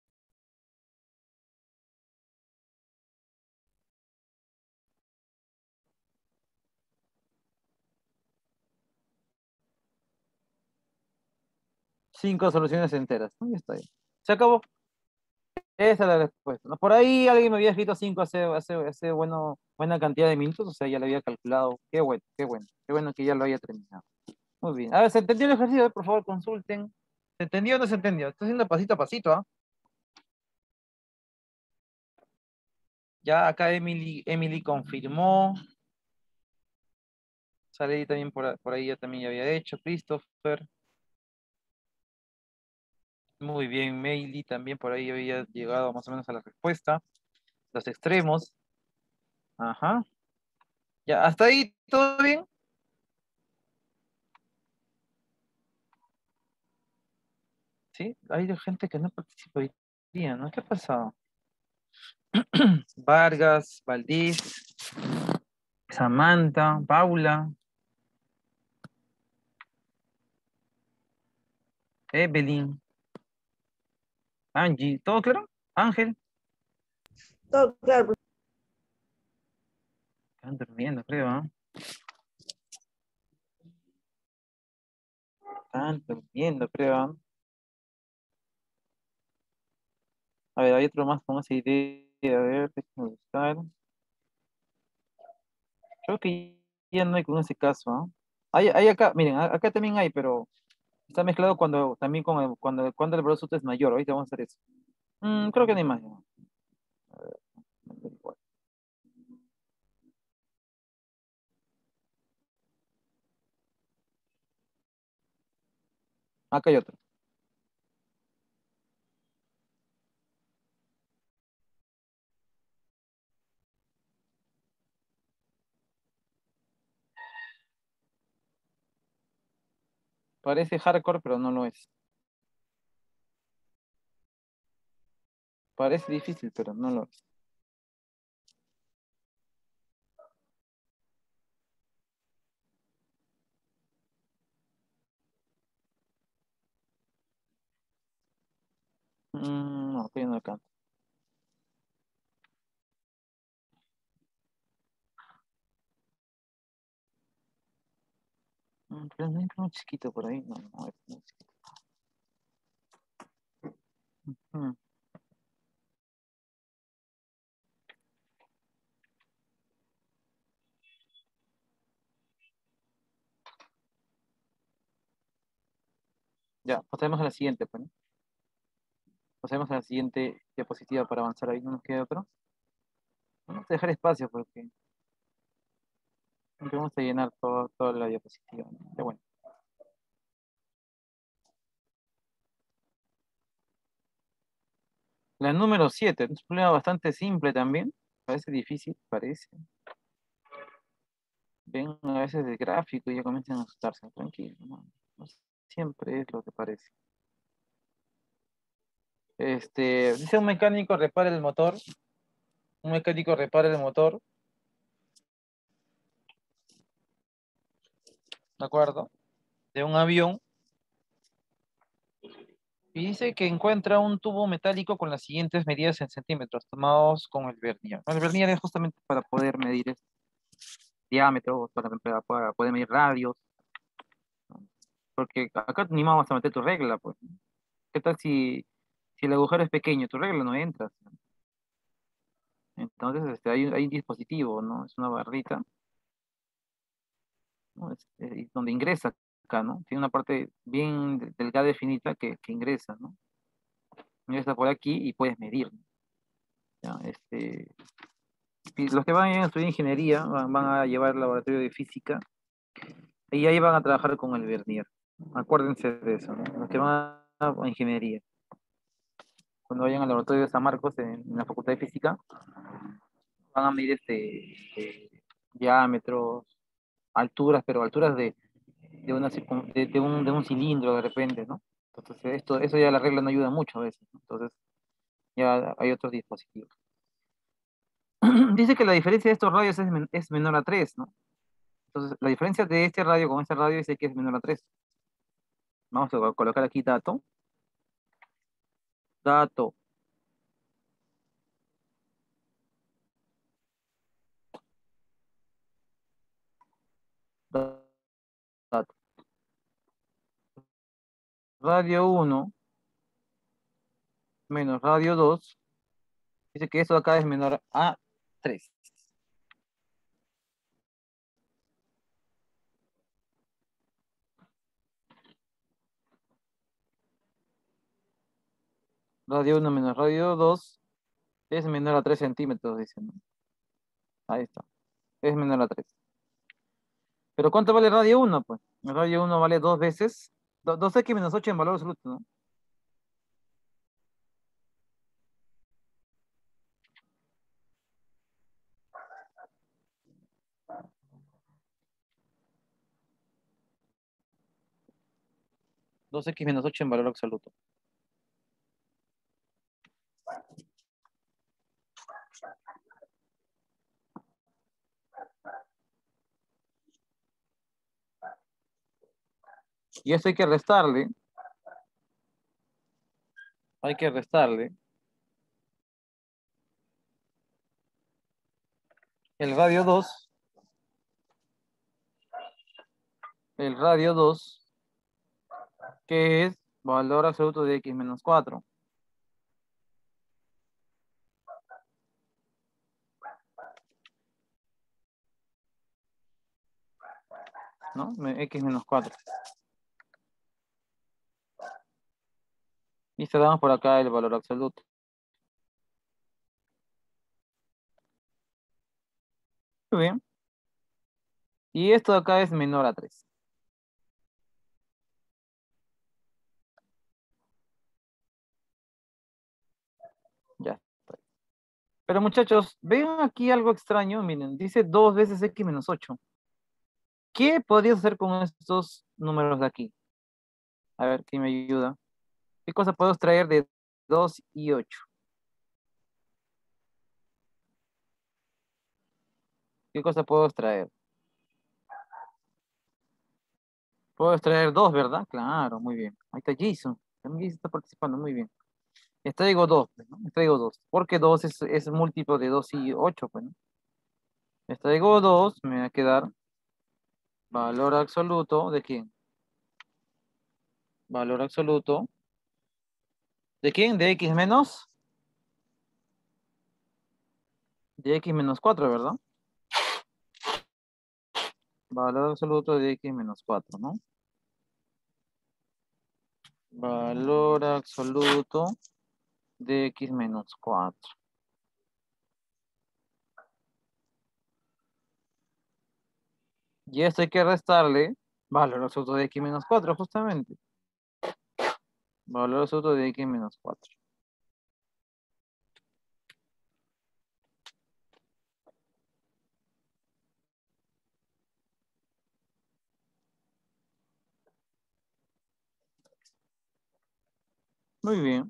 Cinco soluciones enteras. Ahí está. Ahí. Se acabó. Esa es la respuesta, ¿no? Por ahí alguien me había escrito cinco hace, hace, hace bueno, buena cantidad de minutos, o sea, ya lo había calculado. Qué bueno, qué bueno. Qué bueno que ya lo haya terminado. Muy bien. A ver, ¿se entendió el ejercicio? Por favor, consulten. ¿Se entendió o no se entendió? Estoy haciendo pasito a pasito, ¿ah? Ya acá Emily, Emily confirmó. Sale también por, por ahí, ya también ya había hecho. Christopher. Muy bien, Meili también por ahí había llegado más o menos a la respuesta. Los extremos. Ajá. Ya, hasta ahí, ¿todo bien? Sí, hay gente que no participa hoy día, ¿no? ¿Qué ha pasado? Vargas, Valdís, Samantha, Paula, Evelyn, Angie, ¿todo claro? Ángel, Todo claro, profe. están durmiendo, creo, ¿ah? Están durmiendo, creo, ¿ah? A ver, hay otro más con esa idea, a ver, déjame buscar. Creo que ya no hay con ese caso, ¿ah? Hay, hay acá, miren, a- acá también hay, pero está mezclado cuando también con el, cuando, cuando el producto es mayor. Ahorita vamos a hacer eso. Mm, creo que no hay más. ¿No? Acá hay otro. Parece hardcore, pero no lo es. Parece difícil, pero no lo es. Mm, no, todavía no alcanza. Mm, pero no hay uno chiquito por ahí. No, no, es muy chiquito. Mm, ya, pasemos a la siguiente, pues, ¿no? Pasemos a la siguiente diapositiva para avanzar ahí. ¿No nos queda otro? Vamos a dejar espacio porque no vamos a llenar todo, toda la diapositiva, ¿no? Ya bueno. La número siete es un problema bastante simple también. Parece difícil, parece. Ven a veces de gráfico y ya comienzan a asustarse. Tranquilo, no, no siempre es lo que parece. Este, dice un mecánico repara el motor. Un mecánico repara el motor, ¿de acuerdo? De un avión. Y dice que encuentra un tubo metálico con las siguientes medidas en centímetros, tomados con el vernier. El vernier es justamente para poder medir el diámetro, para, para- para poder medir radios, ¿no? Porque acá ni más vas a meter tu regla, pues. ¿Qué tal si, si el agujero es pequeño? Tu regla no entra. Entonces, este, hay, hay un dispositivo, ¿no? Es una barrita, ¿no? Es, eh, y donde ingresa acá, ¿no? Tiene una parte bien de- delgada y finita que, que ingresa, ¿no? Ya está por aquí y puedes medir. ¿Ya? Este, y los que van a estudiar ingeniería van, van a llevar el laboratorio de física y ahí van a trabajar con el vernier. Acuérdense de eso, ¿no? Los que van a, a ingeniería. Cuando vayan al laboratorio de San Marcos en, en la Facultad de Física, van a medir este, este, diámetros, alturas, pero alturas de, de, una, circun- de, de un, de un cilindro de repente, ¿no? Entonces, esto, eso ya la regla no ayuda mucho a veces, ¿no? Entonces, ya hay otros dispositivos. Dice que la diferencia de estos radios es, men- es menor a tres, ¿no? Entonces, la diferencia de este radio con este radio dice que es menor a tres. Vamos a colocar aquí dato. Dato. da- Dato. Radio uno menos radio dos. Dice que esto de acá es menor a tres. Radio uno menos radio dos es menor a tres centímetros, dicen, ¿no? Ahí está. Es menor a tres. Pero ¿cuánto vale radio uno? Pues el radio uno vale dos veces. do- dos x menos ocho en valor absoluto, ¿no? dos x menos ocho en valor absoluto. Y esto hay que restarle. Hay que restarle. El radio dos. El radio dos. Que es valor absoluto de x menos cuatro. ¿No? Me- X menos cuatro. Y se damos por acá el valor absoluto. Muy bien. Y esto de acá es menor a tres. Ya está. Pero muchachos, ven aquí algo extraño. Miren, dice dos veces x menos ocho. ¿Qué podrías hacer con estos números de aquí? A ver, ¿quién me ayuda? ¿Qué cosa puedo extraer de dos y ocho? ¿Qué cosa puedo extraer? Puedo extraer dos, ¿verdad? Claro, muy bien. Ahí está Jason. También Jason está participando, muy bien. Extraigo dos, pues, ¿no? Extraigo dos. Porque dos es, es múltiplo de dos y ocho, pues, ¿no? Extraigo dos, me va a quedar valor absoluto ¿de quién? Valor absoluto. ¿De quién? De x menos. De x menos cuatro, ¿verdad? Valor absoluto de x menos cuatro, ¿no? Valor absoluto de x menos cuatro. Y esto hay que restarle valor absoluto de x menos cuatro, justamente. Valor absoluto de x menos cuatro. Muy bien.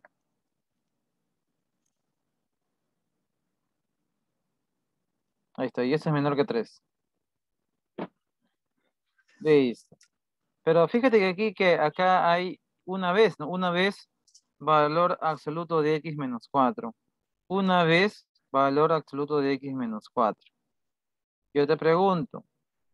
Ahí está. Y ese es menor que tres. Listo. Pero fíjate que aquí, que acá hay una vez, ¿no? Una vez valor absoluto de x menos cuatro. Una vez valor absoluto de x menos cuatro. Yo te pregunto,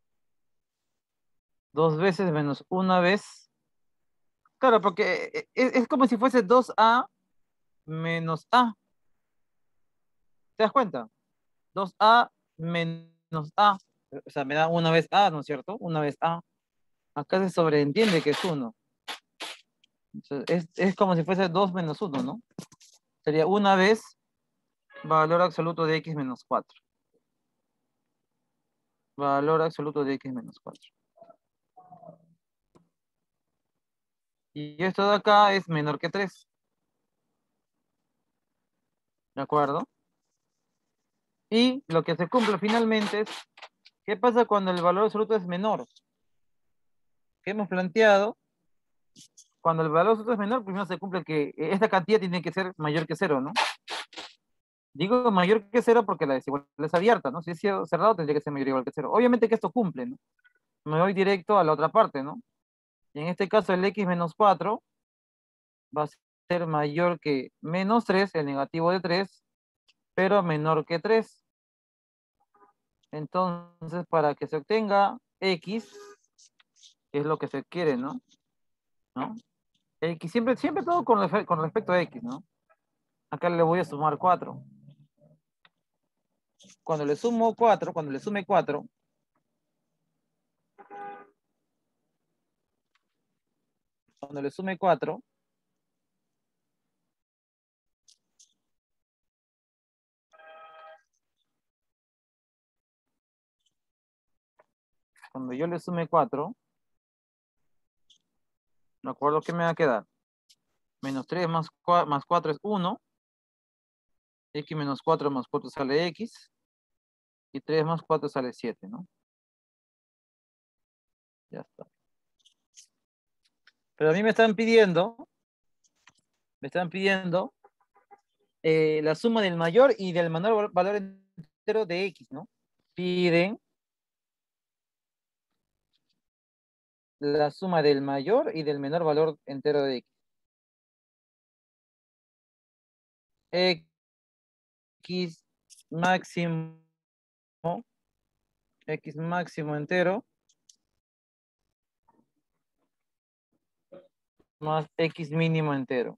dos veces menos una vez. Claro, porque e- e- es, como si fuese dos a menos a. ¿Te das cuenta? dos a menos a. O sea, me da una vez a, ¿no es cierto? Una vez a. Acá se sobreentiende que es uno. Entonces, es, es como si fuese dos menos uno, ¿no? Sería una vez valor absoluto de x menos cuatro. Valor absoluto de x menos cuatro. Y esto de acá es menor que tres. ¿De acuerdo? Y lo que se cumple finalmente es, ¿qué pasa cuando el valor absoluto es menor? ¿Qué hemos planteado? Cuando el valor absoluto es menor, primero se cumple que esta cantidad tiene que ser mayor que cero, ¿no? Digo mayor que cero porque la desigualdad es abierta, ¿no? Si es cerrado tendría que ser mayor o igual que cero. Obviamente que esto cumple, ¿no? Me voy directo a la otra parte, ¿no? Y en este caso el x menos cuatro va a ser mayor que menos tres, el negativo de tres, pero menor que tres. Entonces, para que se obtenga x, que es lo que se quiere, ¿no? ¿No? X, siempre, siempre todo con, refe- con respecto a x, ¿no? Acá le voy a sumar cuatro. Cuando le sumo cuatro, cuando le sume cuatro, cuando le sume cuatro, cuando yo le sume cuatro, ¿me acuerdo qué me va a quedar? Menos tres más, cua- más cuatro es uno. X menos cuatro más cuatro sale x. Y tres más cuatro sale siete, ¿no? Ya está. Pero a mí me están pidiendo, me están pidiendo eh, la suma del mayor y del menor val- valor entero de x, ¿no? Piden la suma del mayor y del menor valor entero de x. X máximo, x máximo entero, más x mínimo entero.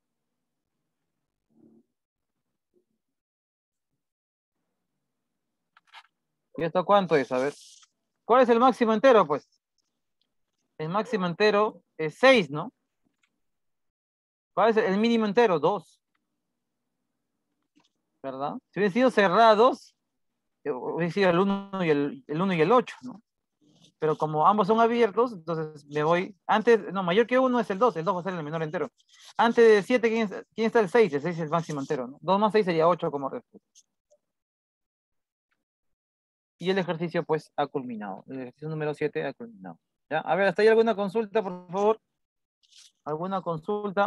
¿Y esto cuánto es? A ver. ¿Cuál es el máximo entero? Pues el máximo entero es seis, ¿no? ¿Cuál es el mínimo entero? dos. ¿Verdad? Si hubiesen sido cerrados, eh, hubiese sido el uno y el, el uno y el ocho, ¿no? Pero como ambos son abiertos, entonces me voy. Antes, no, mayor que uno es el dos, el dos va a ser el menor entero. Antes de siete, ¿quién, es- quién está el seis? El seis es el máximo entero, ¿no? dos más seis sería ocho como respuesta. Y el ejercicio, pues, ha culminado. El ejercicio número siete ha culminado. ¿Ya? A ver, ¿hasta ahí alguna consulta, por favor? ¿Alguna consulta?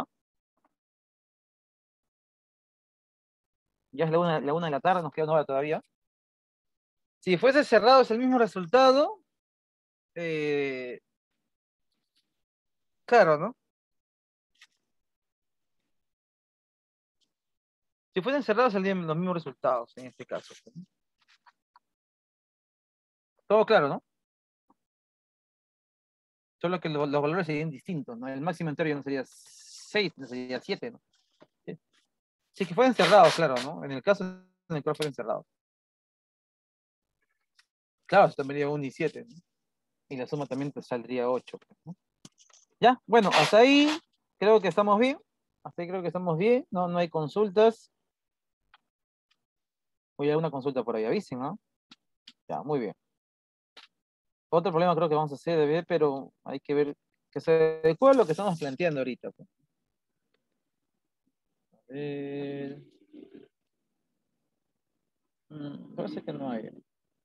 Ya es la una, la una de la tarde, nos queda una hora todavía. Si fuese cerrado es el mismo resultado, eh, claro, ¿no? Si fuesen cerrados serían los mismos resultados en este caso. ¿No? Todo claro, ¿no? Solo que lo- los valores serían distintos, ¿no? El máximo entero ya no sería seis, no sería siete, ¿no? Sí. Si es que fueran cerrados, claro, ¿no? En el caso en el cual fueran cerrados. Claro, esto tendría uno y siete, ¿no? Y la suma también te saldría ocho, ¿no? Ya, bueno, hasta ahí creo que estamos bien. Hasta ahí creo que estamos bien. No, no hay consultas. Voy a una consulta por ahí, avisen, ¿no? Ya, muy bien. Otro problema creo que vamos a hacer de ver, pero hay que ver que se adecua a lo que estamos planteando ahorita. Pues. Eh, mm, parece que no hay.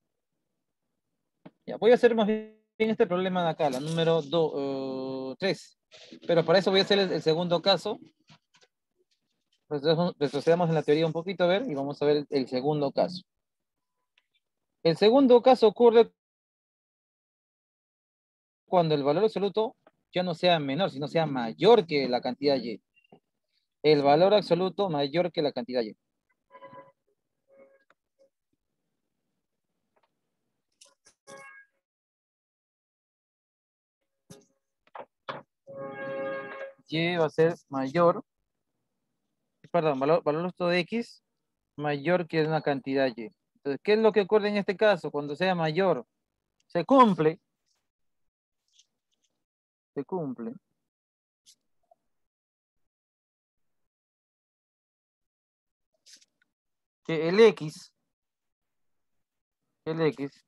Ya, voy a hacer más bien este problema de acá, la número tres. Pero para eso voy a hacer el, el segundo caso. Retrocedamos retrocedamos en la teoría un poquito a ver y vamos a ver el, el segundo caso. El segundo caso ocurre cuando el valor absoluto ya no sea menor, sino sea mayor que la cantidad y. El valor absoluto mayor que la cantidad y. Y va a ser mayor, perdón, valor, valor absoluto de x mayor que una cantidad y. Entonces, ¿qué es lo que ocurre en este caso? Cuando sea mayor, se cumple, se cumple que el X, el X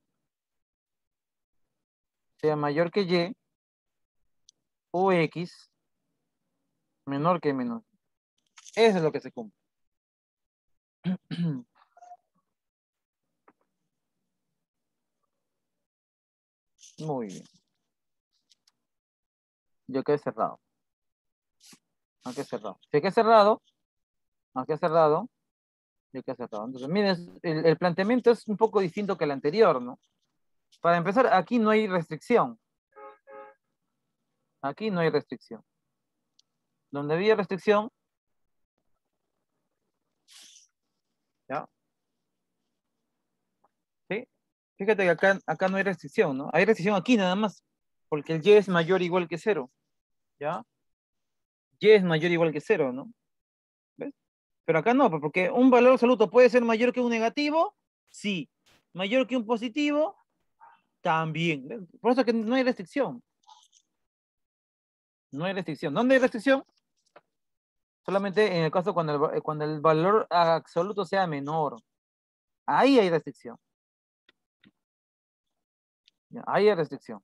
sea mayor que Y o X menor que menos. Eso es lo que se cumple. Muy bien. Yo quedé cerrado. Aquí cerrado. Si aquí cerrado, aquí cerrado, yo quedé cerrado. Entonces, miren, el, el planteamiento es un poco distinto que el anterior, ¿no? Para empezar, aquí no hay restricción. Aquí no hay restricción. Donde había restricción, ¿ya? ¿Sí? Fíjate que acá, acá no hay restricción, ¿no? Hay restricción aquí nada más, porque el Y es mayor o igual que cero, ¿ya? Y es mayor o igual que cero, ¿no? ¿Ves? Pero acá no, porque un valor absoluto puede ser mayor que un negativo, sí. Mayor que un positivo, también. ¿Ves? Por eso que no hay restricción. No hay restricción. ¿Dónde hay restricción? Solamente en el caso cuando el, cuando el valor absoluto sea menor. Ahí hay restricción. ¿Ya? Ahí hay restricción.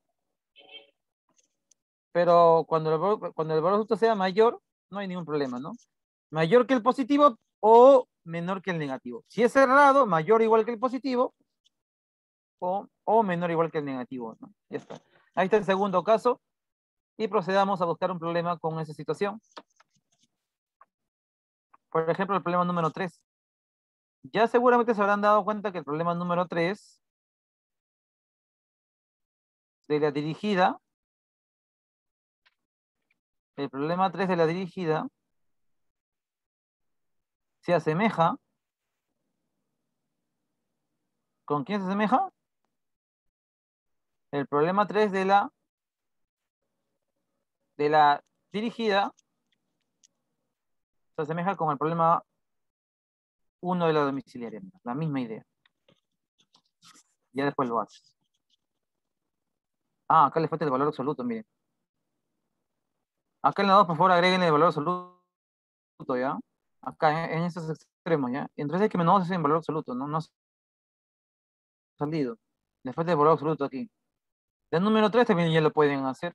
Pero cuando el, valor, cuando el valor absoluto sea mayor, no hay ningún problema, ¿no? Mayor que el positivo o menor que el negativo. Si es cerrado, mayor o igual que el positivo o, o menor o igual que el negativo, ¿no? Ya está. Ahí está el segundo caso. Y procedamos a buscar un problema con esa situación. Por ejemplo, el problema número tres. Ya seguramente se habrán dado cuenta que el problema número tres de la dirigida, el problema tres de la dirigida se asemeja. ¿Con quién se asemeja? El problema tres de la de la dirigida se asemeja con el problema uno de la domiciliaria. La misma idea. Ya después lo haces. Ah, acá le falta el valor absoluto, miren. Acá en la dos, por favor, agreguen el valor absoluto, ¿ya? Acá, en, en esos extremos, ¿ya? Entonces hay que menos en valor absoluto, ¿no? No ha salido. Le falta el valor absoluto aquí. El número tres también ya lo pueden hacer.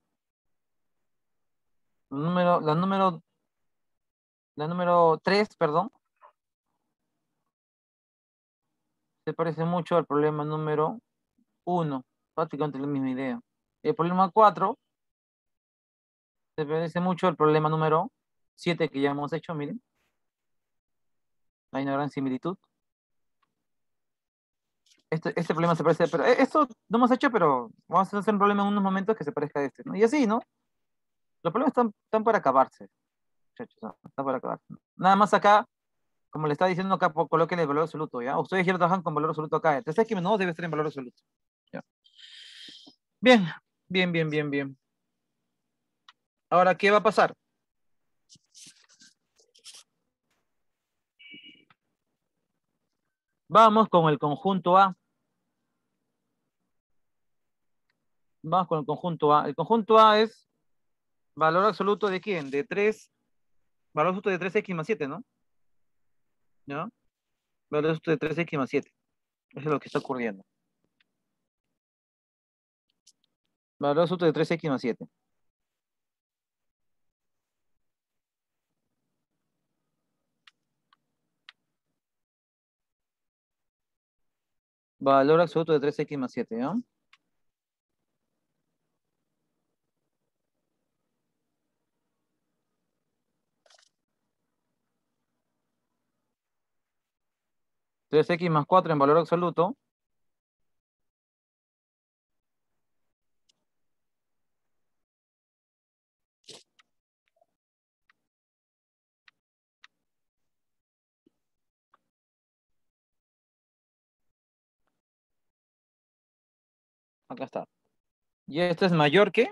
El número, la número, la número tres, perdón, se parece mucho al problema número uno. Prácticamente la misma idea. El problema cuatro se parece mucho al problema número siete que ya hemos hecho, miren. Hay una gran similitud. Este, este problema se parece, pero eh, esto no hemos hecho, pero vamos a hacer un problema en unos momentos que se parezca a este, ¿no? Y así, ¿no? Los problemas están, están para acabarse, muchachos, ¿no? Están para acabarse. Nada más acá, como le está diciendo acá, po- coloquen el valor absoluto, ¿ya? Ustedes ya lo trabajan con valor absoluto acá. Entonces aquí no debe estar en valor absoluto. ¿Ya? Bien, bien, bien, bien, bien. Ahora, ¿qué va a pasar? Vamos con el conjunto A. Vamos con el conjunto A. El conjunto A es valor absoluto de quién? De tres, valor absoluto de tres x más siete, ¿no? ¿Ya? Valor absoluto de tres x más siete. Eso es lo que está ocurriendo. Valor absoluto de tres x más siete. Valor absoluto de tres x más siete, ¿ya? tres x más cuatro en valor absoluto. Acá está. Y esto es mayor que,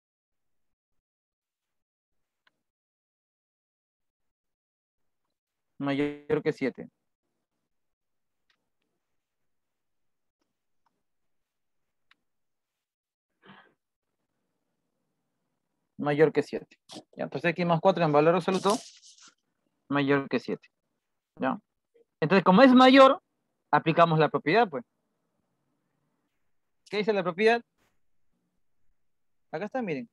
mayor que siete. Mayor que siete. ¿Ya? Entonces x más cuatro en valor absoluto, mayor que siete. ¿Ya? Entonces, como es mayor, aplicamos la propiedad, pues. ¿Qué dice la propiedad? Acá está, miren.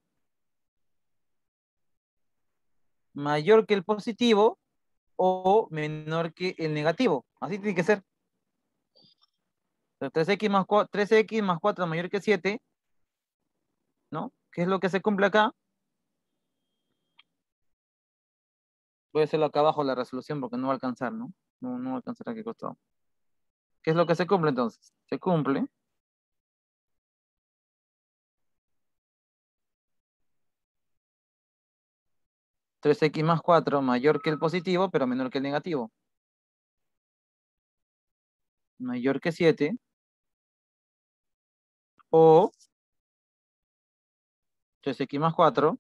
Mayor que el positivo o menor que el negativo. Así tiene que ser. tres x más cuatro, tres x más cuatro mayor que siete, ¿no? ¿Qué es lo que se cumple acá? Voy a hacerlo acá abajo la resolución porque no va a alcanzar, ¿no? No, no va a alcanzar a qué costado. ¿Qué es lo que se cumple entonces? Se cumple tres x más cuatro mayor que el positivo, pero menor que el negativo. Mayor que siete. O tres x más cuatro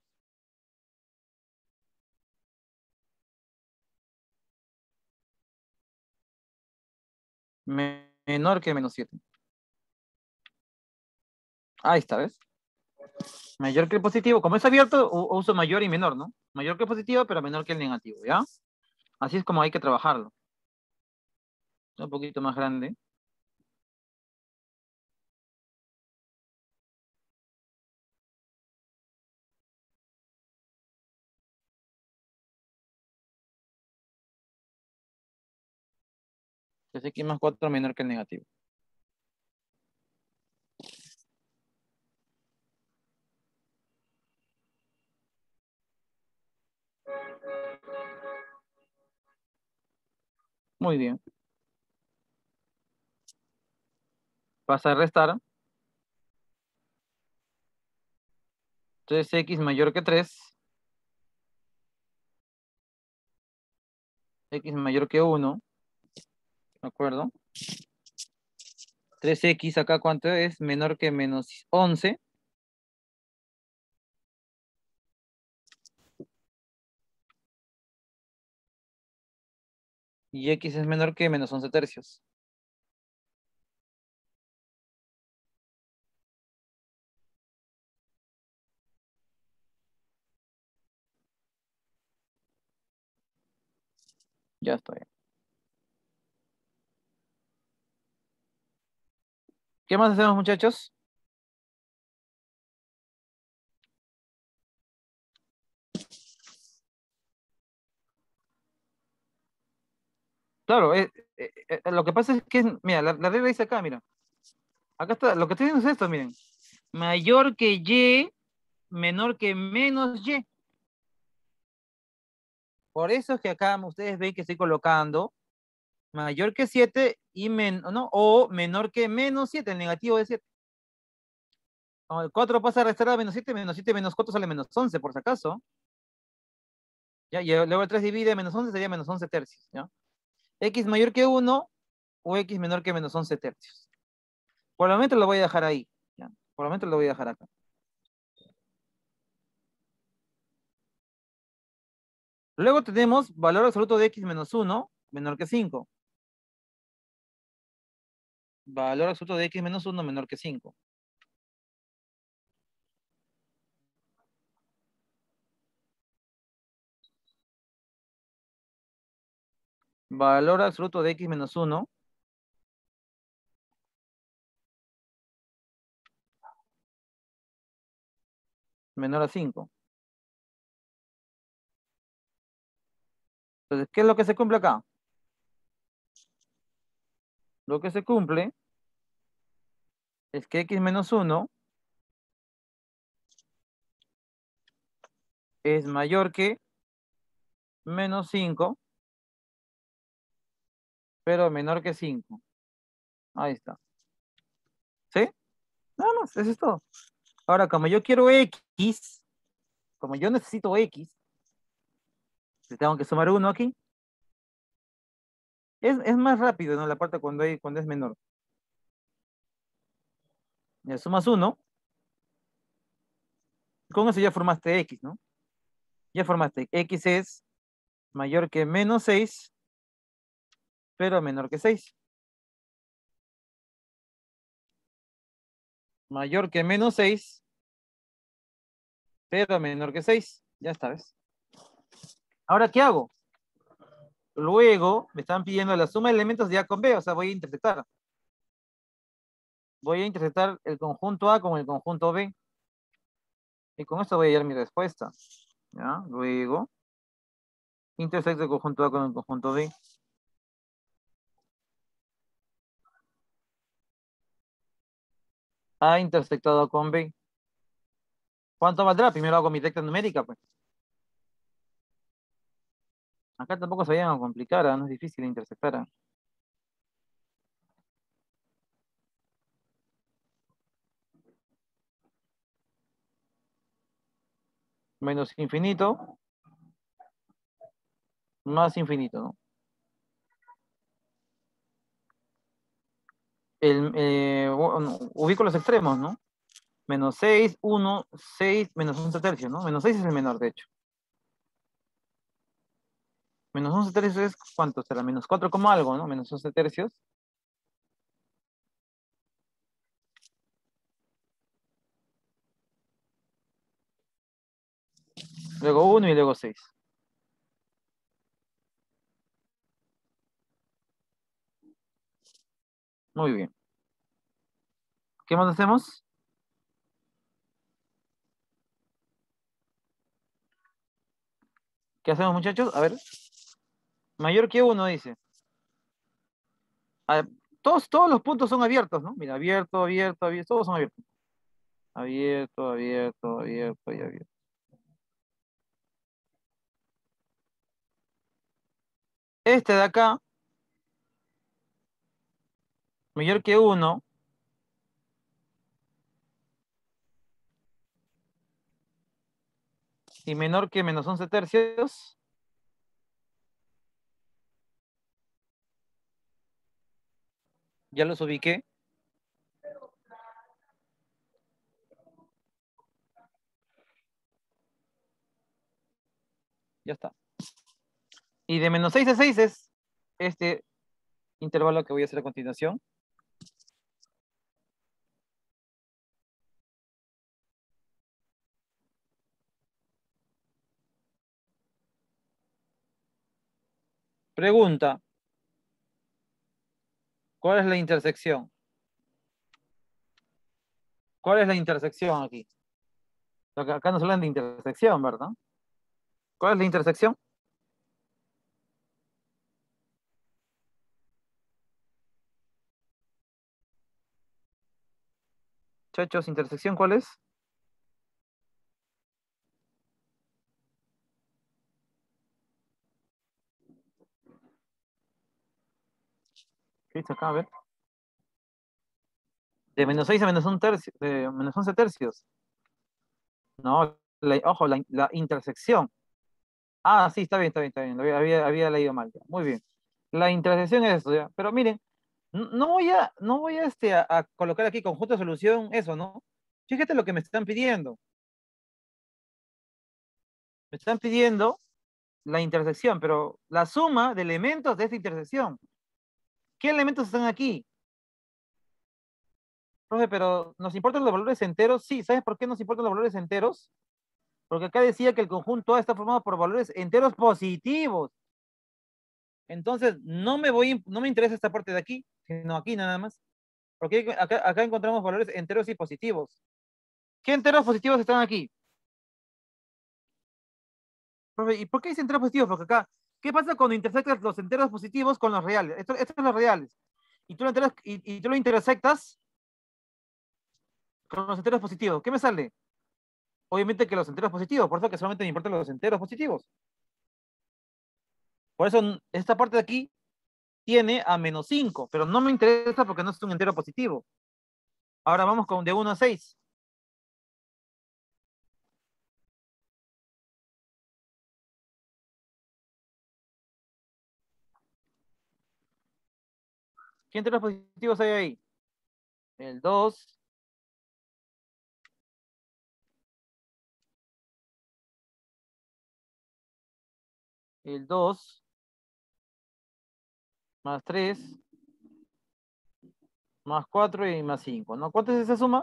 me- menor que menos siete. Ahí está, ¿ves? Mayor que el positivo. Como es abierto, u- uso mayor y menor, ¿no? Mayor que el positivo, pero menor que el negativo, ¿ya? Así es como hay que trabajarlo. Un poquito más grande. tres x más cuatro menor que el negativo. Muy bien. Pasa a restar. tres x mayor que tres. X mayor que uno. ¿De acuerdo? tres x acá, ¿cuánto es? Menor que menos once. Y x es menor que menos once tercios. Ya estoy. ¿Qué más hacemos, muchachos? Claro, eh, eh, eh, lo que pasa es que, mira, la, la regla dice acá, mira. Acá está, lo que estoy diciendo es esto, miren. Mayor que y, menor que menos y. Por eso es que acá ustedes ven que estoy colocando mayor que siete y men, ¿no? O menor que menos siete, el negativo de siete. Como el cuatro pasa a restar a menos siete, menos siete menos cuatro sale menos once, por si acaso. ¿Ya? Y luego el tres divide menos once, sería menos once tercios, ¿ya? X mayor que uno o X menor que menos once tercios. Por el momento lo voy a dejar ahí, ¿ya? Por el momento lo voy a dejar acá. Luego tenemos valor absoluto de X menos uno menor que cinco. Valor absoluto de X menos uno menor que cinco. Valor absoluto de X menos uno menor a cinco. Entonces, ¿qué es lo que se cumple acá? Lo que se cumple es que X menos uno es mayor que menos cinco, pero menor que cinco. Ahí está. ¿Sí? Nada más, eso es todo. Ahora, como yo quiero X, como yo necesito X, le tengo que sumar uno aquí. Es, es más rápido, ¿no? La parte cuando, hay, cuando es menor. Le sumas uno. Con eso ya formaste X, ¿no? Ya formaste. X es mayor que menos seis, pero menor que seis. Mayor que menos seis, pero menor que seis. Ya está, ¿ves? Ahora, ¿qué hago? Luego me están pidiendo la suma de elementos de A con B, o sea, voy a intersectar. Voy a intersectar el conjunto A con el conjunto B. Y con esto voy a hallar mi respuesta. ¿Ya? Luego, intersecto el conjunto A con el conjunto B. A intersectado con B. ¿Cuánto valdrá? Primero hago mi recta numérica, pues. Acá tampoco se vayan a complicar, ¿ah? No es difícil intersectar. ¿Ah? Menos infinito, más infinito, ¿no? El, eh, bueno, ubico los extremos, ¿no? Menos seis, uno, seis, menos once tercios, ¿no? Menos seis es el menor, de hecho. Menos once tercios es, ¿cuánto será? Menos cuatro como algo, ¿no? Menos once tercios. Luego uno y luego seis. Muy bien. ¿Qué más hacemos? ¿Qué hacemos, muchachos? A ver. Mayor que uno, dice. A ver, todos, todos los puntos son abiertos, ¿no? Mira, abierto, abierto, abierto, todos son abiertos. Abierto, abierto, abierto y abierto. Este de acá, mayor que uno, y menor que menos once tercios. Ya los ubiqué. Ya está. Y de menos seis a seis es este intervalo que voy a hacer a continuación. Pregunta. ¿Cuál es la intersección? ¿Cuál es la intersección aquí? Acá, acá nos hablan de intersección, ¿verdad? ¿Cuál es la intersección? Chachos, ¿intersección cuál es? ¿Qué dice acá? A ver. De menos seis a menos un tercio, de menos once tercios. No, la- ojo, la, la intersección. Ah, sí, está bien, está bien, está bien. Lo Había, había, había leído mal. Ya. Muy bien. La intersección es eso, ya. Pero miren, no, no voy a, no voy a, este, a, a colocar aquí conjunto de solución, eso, ¿no? Fíjate lo que me están pidiendo. Me están pidiendo la intersección, pero la suma de elementos de esta intersección. ¿Qué elementos están aquí? Profe, pero ¿nos importan los valores enteros? Sí, ¿sabes por qué nos importan los valores enteros? Porque acá decía que el conjunto A está formado por valores enteros positivos. Entonces, no me voy, no me interesa esta parte de aquí, sino aquí nada más. Porque acá, acá encontramos valores enteros y positivos. ¿Qué enteros positivos están aquí? Profe, ¿y por qué dice enteros positivos? Porque acá, ¿qué pasa cuando intersectas los enteros positivos con los reales? Esto, estos son los reales. Y tú, lo enteras, y, y tú lo intersectas con los enteros positivos. ¿Qué me sale? Obviamente que los enteros positivos, por eso que solamente me importan los enteros positivos. Por eso esta parte de aquí tiene a menos cinco, pero no me interesa porque no es un entero positivo. Ahora vamos con de uno a seis. ¿Qué enteros positivos hay ahí? El dos, el dos, más tres, más cuatro y más cinco, ¿no? ¿Cuánto es esa suma?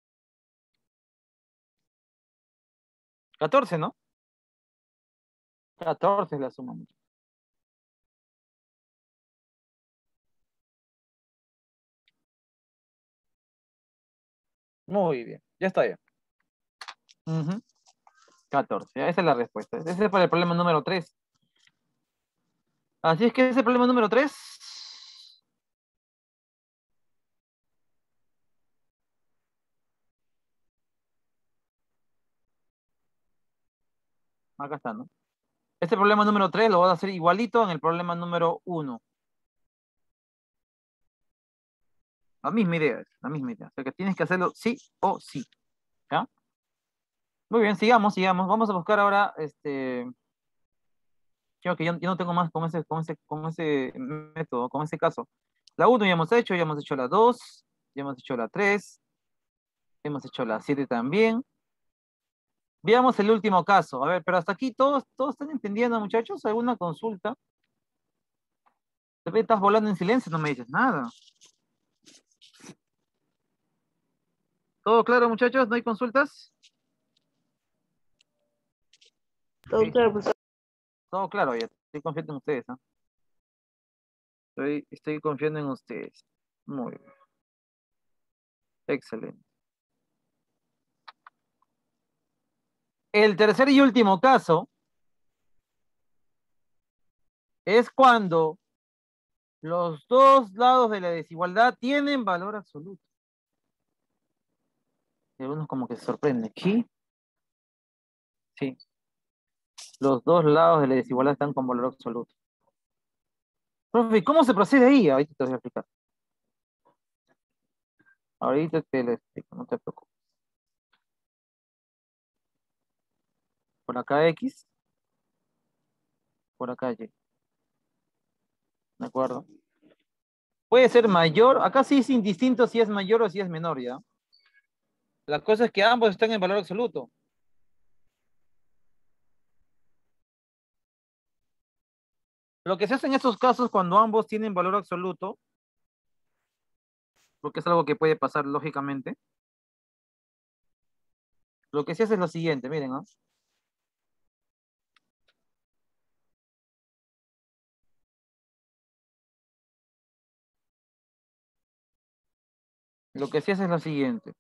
catorce, ¿no? catorce es la suma. Muy bien, ya está ya. Ujú. catorce, esa es la respuesta. Ese es para el problema número tres. Así es que ese es el problema número tres. Acá está, ¿no? Este problema número tres lo voy a hacer igualito en el problema número uno. La misma idea, la misma idea. O sea que tienes que hacerlo sí o sí. ¿Ya? Muy bien, sigamos, sigamos. Vamos a buscar ahora, este, creo que yo, yo no tengo más con ese, con ese, con ese método, con ese caso. La uno ya hemos hecho, ya hemos hecho la dos, ya hemos hecho la tres, hemos hecho la siete también. Veamos el último caso. A ver, pero hasta aquí todos, todos están entendiendo, muchachos. ¿Alguna consulta? Te ves, estás volando en silencio, no me dices nada. ¿Todo claro, muchachos? ¿No hay consultas? Todo Ok, claro, profesor. todo claro, ya estoy confiando en ustedes, ¿ah? Estoy, estoy confiando en ustedes. Muy bien. Excelente. El tercer y último caso es cuando los dos lados de la desigualdad tienen valor absoluto. Y algunos como que se sorprenden. ¿Qué? Sí. Los dos lados de la desigualdad están con valor absoluto. Profe, ¿cómo se procede ahí? Ahorita te voy a explicar. Ahorita te lo explico, no te preocupes. Por acá X, por acá Y. ¿De acuerdo? Puede ser mayor, acá sí es indistinto si es mayor o si es menor, ¿ya? La cosa es que ambos están en valor absoluto. Lo que se hace en estos casos cuando ambos tienen valor absoluto, porque es algo que puede pasar lógicamente, lo que se hace es lo siguiente, miren, ¿no? Lo que se hace es lo siguiente,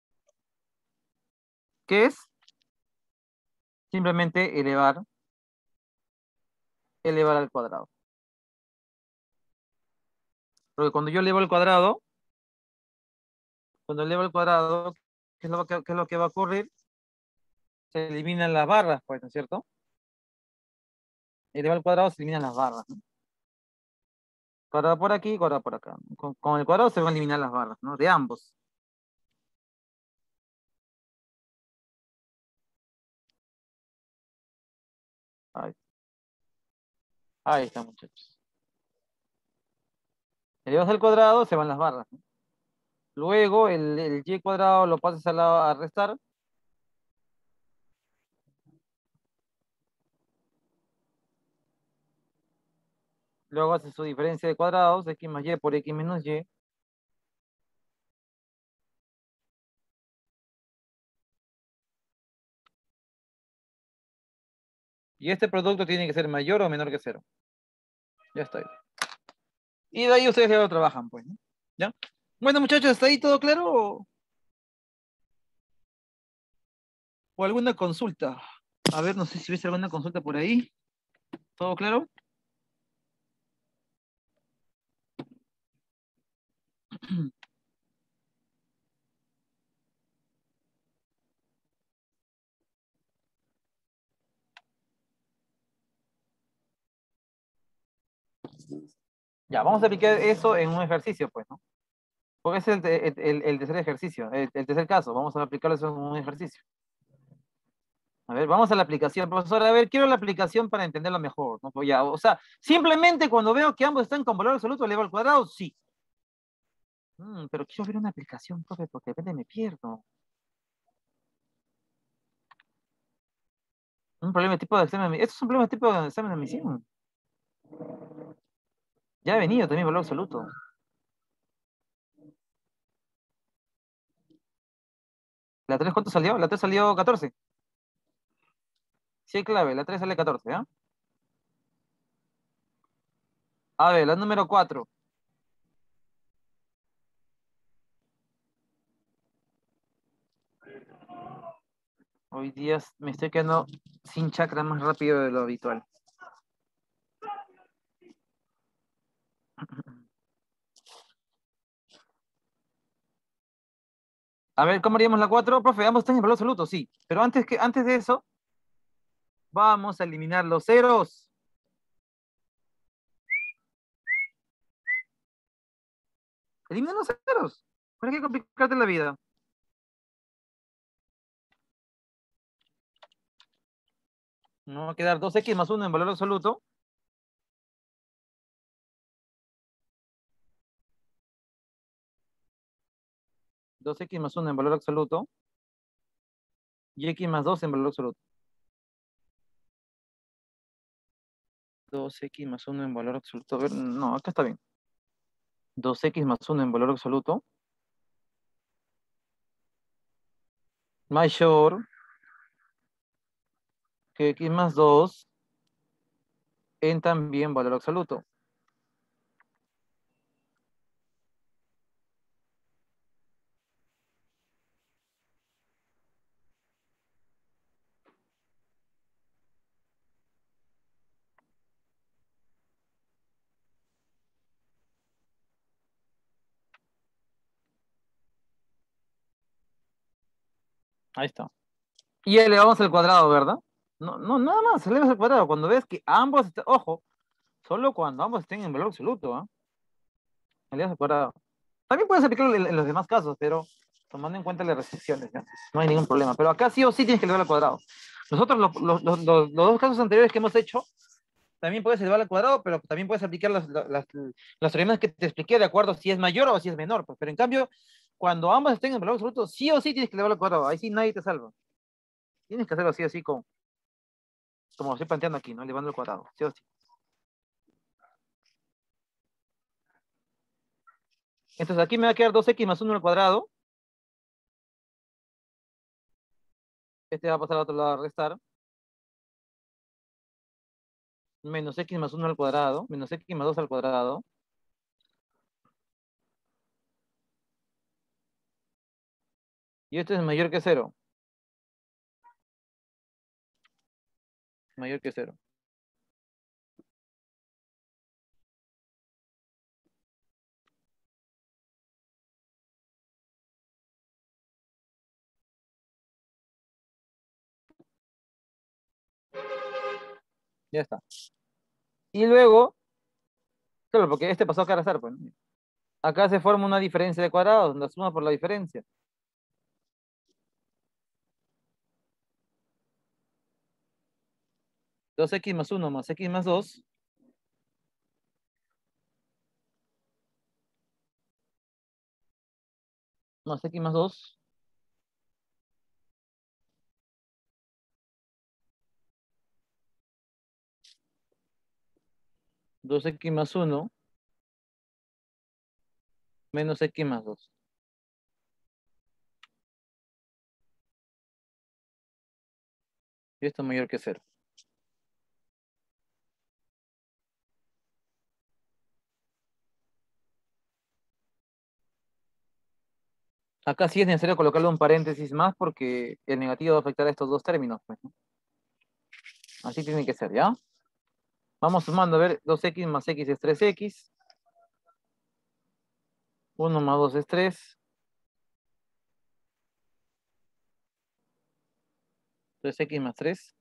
que es simplemente elevar, elevar al cuadrado. Porque cuando yo elevo al cuadrado, cuando elevo al cuadrado, ¿qué es lo que, qué es lo que va a ocurrir? Se eliminan las barras, pues, ¿no es cierto? Eleva al cuadrado, se eliminan las barras, ¿no? Cuadrado por aquí, cuadrado por acá. Con, con el cuadrado se van a eliminar las barras, ¿no? De ambos. Ahí, ahí está, muchachos. Elevas al cuadrado, se van las barras, ¿no? Luego el, el y cuadrado lo pasas al lado a restar. Luego haces su diferencia de cuadrados, x más y por x menos y. Y este producto tiene que ser mayor o menor que cero. Ya está ahí. Y de ahí ustedes ya lo trabajan, pues, ¿no? ¿Ya? Bueno, muchachos, ¿está ahí todo claro? ¿O, o alguna consulta? A ver, no sé si ves alguna consulta por ahí. ¿Todo claro? Ya, vamos a aplicar eso en un ejercicio, pues, ¿no? Porque ese es el, el- el tercer ejercicio, el, el tercer caso. Vamos a aplicarlo eso en un ejercicio. A ver, vamos a la aplicación, profesor. A ver, quiero la aplicación para entenderlo mejor, ¿no? Pues ya, o sea, simplemente cuando veo que ambos están con valor absoluto elevado al cuadrado, sí. Mm, pero quiero ver una aplicación, profe, porque de repente me pierdo. Un problema de tipo de examen. Esto es un problema de tipo de examen de admisión. Ya ha venido también valor absoluto. ¿La tres cuánto salió? La tres salió catorce. Sí, clave, la tres sale catorce, ¿ah? A ver, la número cuatro. Hoy día me estoy quedando sin chakra más rápido de lo habitual. A ver, ¿cómo haríamos la cuatro? Profe, ambos están en valor absoluto, sí. Pero antes, que, antes de eso, vamos a eliminar los ceros. Elimina los ceros. ¿Para qué complicarte la vida? No va a quedar dos equis más uno en valor absoluto. dos equis más uno en valor absoluto. Y x más dos en valor absoluto. dos equis más uno en valor absoluto. A ver, no, acá está bien. dos equis más uno en valor absoluto. Mayor que x más dos en también valor absoluto. Ahí está. Y elevamos al cuadrado, ¿verdad? No, no, nada más, elevas al cuadrado. Cuando ves que ambos, est- ojo, solo cuando ambos estén en valor absoluto, ¿ah? Elevas al cuadrado. También puedes aplicarlo en, en los demás casos, pero tomando en cuenta las restricciones, ¿ya? No hay ningún problema. Pero acá sí o sí tienes que elevar al cuadrado. Nosotros, los, los, los, los, los dos casos anteriores que hemos hecho, también puedes elevar al cuadrado, pero también puedes aplicar las, las, las teoremas que te expliqué de acuerdo si es mayor o si es menor. Pues. Pero en cambio, cuando ambos estén en valor absoluto, sí o sí tienes que elevar al cuadrado. Ahí sí nadie te salva. Tienes que hacerlo así, así como, como lo estoy planteando aquí, ¿no? Elevando al cuadrado. Sí o sí. Entonces aquí me va a quedar dos equis más uno al cuadrado. Este va a pasar al otro lado a restar. Menos x más uno al cuadrado. Menos x más dos al cuadrado. Y esto es mayor que cero. Mayor que cero. Ya está. Y luego, claro, porque este pasó acá a restar, pues. Acá se forma una diferencia de cuadrados, la suma por la diferencia. dos equis más uno más x más dos. Más x más dos. dos equis más uno menos x más dos. Y esto es mayor que cero. Acá sí es necesario colocarle un paréntesis más porque el negativo va a afectar a estos dos términos. Pues, ¿no? Así tiene que ser, ¿ya? Vamos sumando, a ver, dos equis más x es tres equis. uno más dos es tres. tres equis más tres.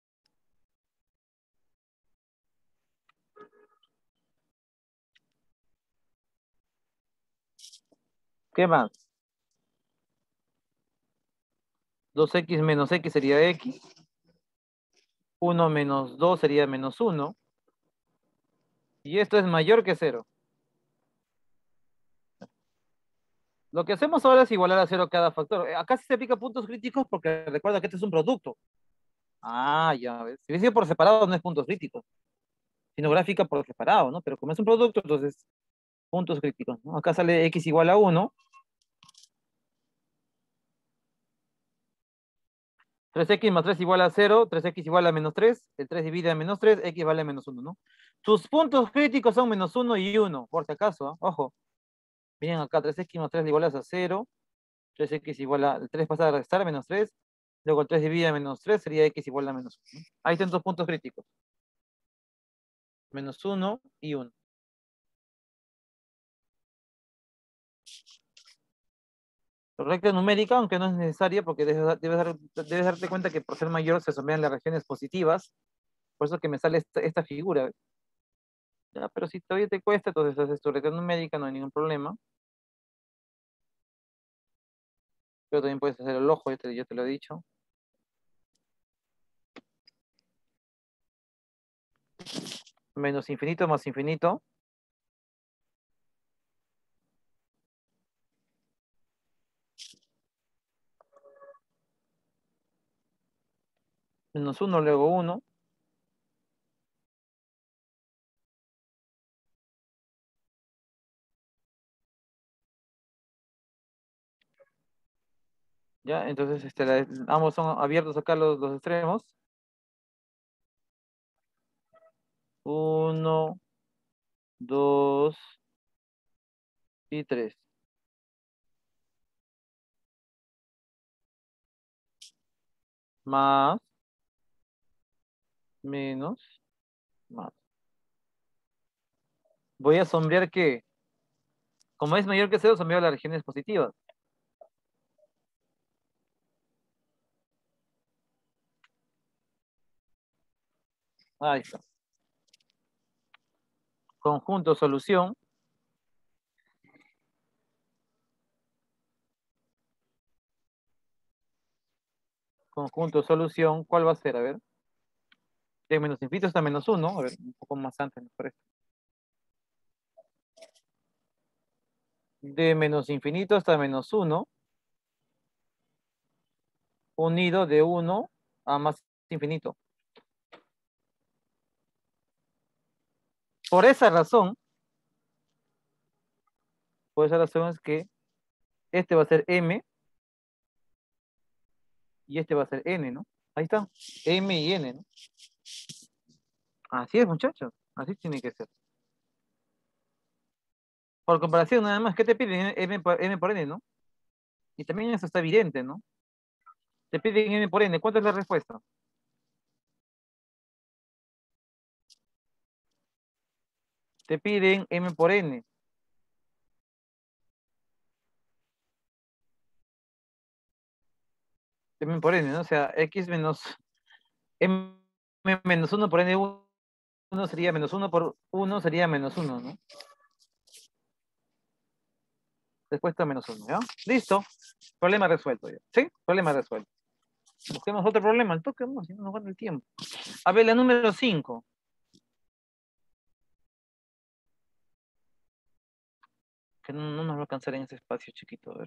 ¿Qué más? dos equis menos x sería x. uno menos dos sería menos uno. Y esto es mayor que cero. Lo que hacemos ahora es igualar a cero cada factor. Eh, Acá sí se aplica puntos críticos porque recuerda que este es un producto. Ah, ya ves. Si hubiese sido por separado no es puntos críticos, sino gráfica por separado, ¿no? Pero como es un producto, entonces puntos críticos, ¿no? Acá sale x igual a uno. tres x más tres igual a cero, tres x igual a menos tres, el tres divide a menos tres, x vale a menos uno, ¿no? Tus puntos críticos son menos uno y uno, por si acaso, ¿eh? Ojo. Miren acá, tres x más tres igual a cero, tres x igual a, el tres pasa a restar, menos tres, luego el tres divide a menos tres, sería x igual a menos uno. Ahí están tus puntos críticos. Menos uno y uno. Recta numérica, aunque no es necesaria, porque debes, debes, dar- debes darte cuenta que por ser mayor se somean las regiones positivas, por eso que me sale esta, esta figura. Ya, pero si todavía te cuesta, entonces haces tu recta numérica, no hay ningún problema. Pero también puedes hacer el ojo, ya te, ya te lo he dicho. Menos infinito más infinito. Menos uno, luego uno. Ya, entonces este, la- ambos son abiertos acá los, los extremos. Uno, dos y tres. Más, menos, más. Voy a sombrear que, como es mayor que cero, sombreo las regiones positivas. Ahí está. Conjunto solución. Conjunto solución. ¿Cuál va a ser? A ver. De menos infinito hasta menos uno. A ver, un poco más antes, me parece. De menos infinito hasta menos uno. Unido de uno a más infinito. Por esa razón, por esa razón es que este va a ser M y este va a ser N, ¿no? Ahí está. M y N, ¿no? Así es, muchachos. Así tiene que ser. Por comparación, nada más, ¿qué te piden? M por, M por N, ¿no? Y también eso está evidente, ¿no? Te piden M por N. ¿Cuánto es la respuesta? Te piden M por N. M por N, ¿no? O sea, X menos M menos uno por N uno sería menos uno por uno sería menos uno, ¿no? Respuesta menos uno, ¿ya? Listo. Problema resuelto ya. ¿Sí? Problema resuelto. Busquemos otro problema al toque, no, si no nos gana el tiempo. A ver, la número cinco. Que no, no nos va a alcanzar en ese espacio chiquito, a ver.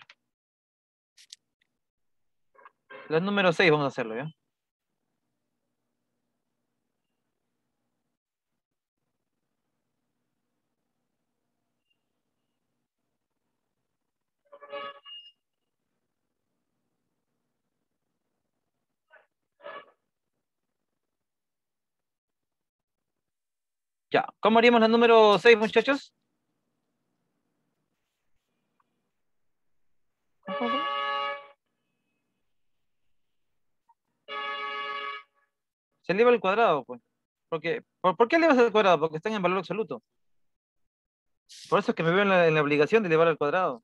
La número seis vamos a hacerlo, ¿ya? Ya. ¿Cómo haríamos la número seis, muchachos? Se eleva al cuadrado, pues. Porque, ¿por, ¿por qué elevas al cuadrado? Porque están en valor absoluto. Por eso es que me veo en la, en la obligación de elevar al cuadrado.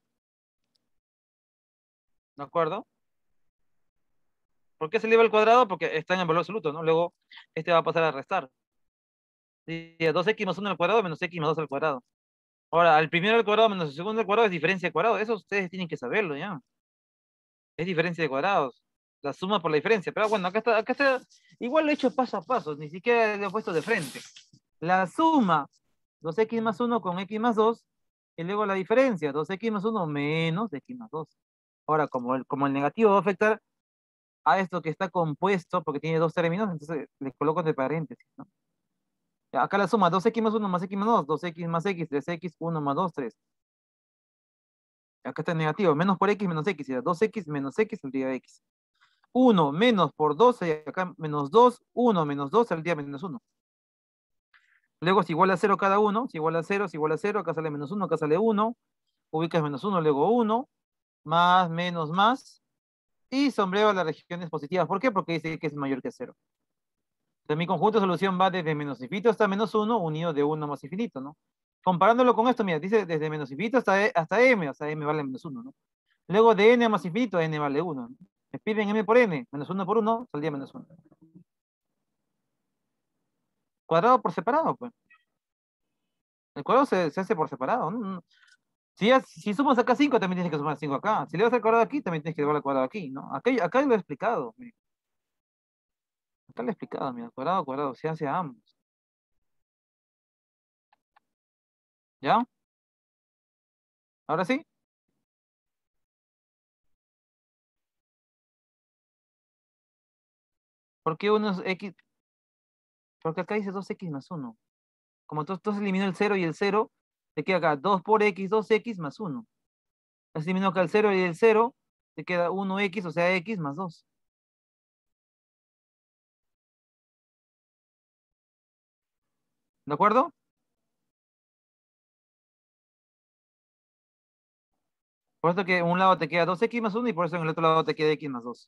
¿De acuerdo? ¿Por qué se eleva al cuadrado? Porque están en valor absoluto, ¿no? Luego, este va a pasar a restar. Y dos x más uno al cuadrado menos x más dos al cuadraado. Ahora, al primero al cuadrado menos el segundo al cuadrado es diferencia de cuadrado. Eso ustedes tienen que saberlo, ¿ya? Es diferencia de cuadrados. La suma por la diferencia. Pero bueno, acá está, acá está. Igual lo he hecho paso a paso, ni siquiera lo he puesto de frente. La suma, dos x más uno con x más dos, y luego la diferencia, dos x más uno menos x más dos. Ahora, como el, como el negativo va a afectar a esto que está compuesto, porque tiene dos términos, entonces le coloco entre paréntesis, ¿no? Ya, acá la suma, dos x más uno más x más dos, dos x más x, tres x, uno más dos, tres. Acá está el negativo, menos por x menos x, y dos x menos x sería x. uno menos por dos, y acá menos dos, uno menos dos saldría menos uno. Luego es igual a cero cada uno, es igual a cero, es igual a cero, acá sale menos uno, acá sale uno, ubicas menos uno, luego uno, más, menos, más, y sombreo las regiones positivas. ¿Por qué? Porque dice que es mayor que cero. Entonces mi conjunto de solución va desde menos infinito hasta menos uno, unido de uno más infinito, ¿no? Comparándolo con esto, mira, dice desde menos infinito hasta, e- hasta m, o sea, m vale menos uno, ¿no? Luego de n más infinito, n vale uno, ¿no? Me piden m por n, menos uno por uno, saldría menos uno. Cuadrado por separado, pues. El cuadrado se, se hace por separado, ¿no? No- Si, ya- si sumas acá cinco, también tienes que sumar cinco acá. Si le vas al cuadrado aquí, también tienes que llevar al cuadrado aquí, ¿no? Acá, acá lo he explicado. Mira. Acá lo he explicado, mira. Cuadrado, cuadrado, se hace a ambos. ¿Ya? ¿Ahora sí? ¿Por qué uno es x? Porque acá dice dos x más uno. Como tú, tú has eliminado el cero y el cero, te queda acá dos por x, dos x más uno. Has eliminado acá el cero y el cero, te queda uno x, o sea, x más dos. ¿De acuerdo? Por eso que en un lado te queda dos x más uno y por eso en el otro lado te queda x más dos.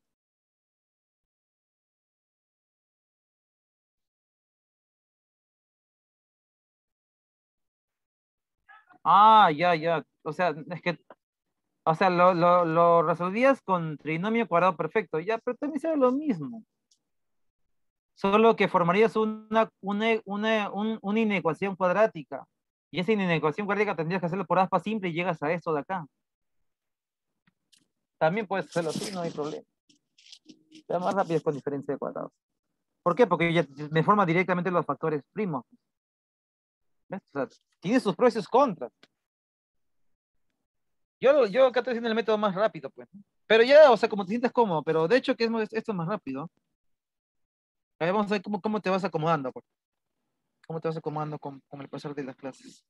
Ah, ya, ya. O sea, es que, o sea, lo, lo, lo resolvías con trinomio cuadrado perfecto. Ya, pero también será lo mismo. Solo que formarías una, una, una, un- una inecuación cuadrática. Y esa inecuación cuadrática tendrías que hacerlo por aspa simple y llegas a esto de acá. También puedes hacerlo así, no hay problema. Pero más rápido es con diferencia de cuadrados. ¿Por qué? Porque ya me forma directamente los factores primos. ¿Ves? O sea, tiene sus pros y sus contras. Yo, yo acá estoy haciendo el método más rápido, pues. ¿No? Pero ya, o sea, como te sientas cómodo, pero de hecho que es más- esto es más rápido. A ver, vamos a ver cómo, cómo te vas acomodando, pues. Cómo te vas acomodando con, con el pasar de las clases.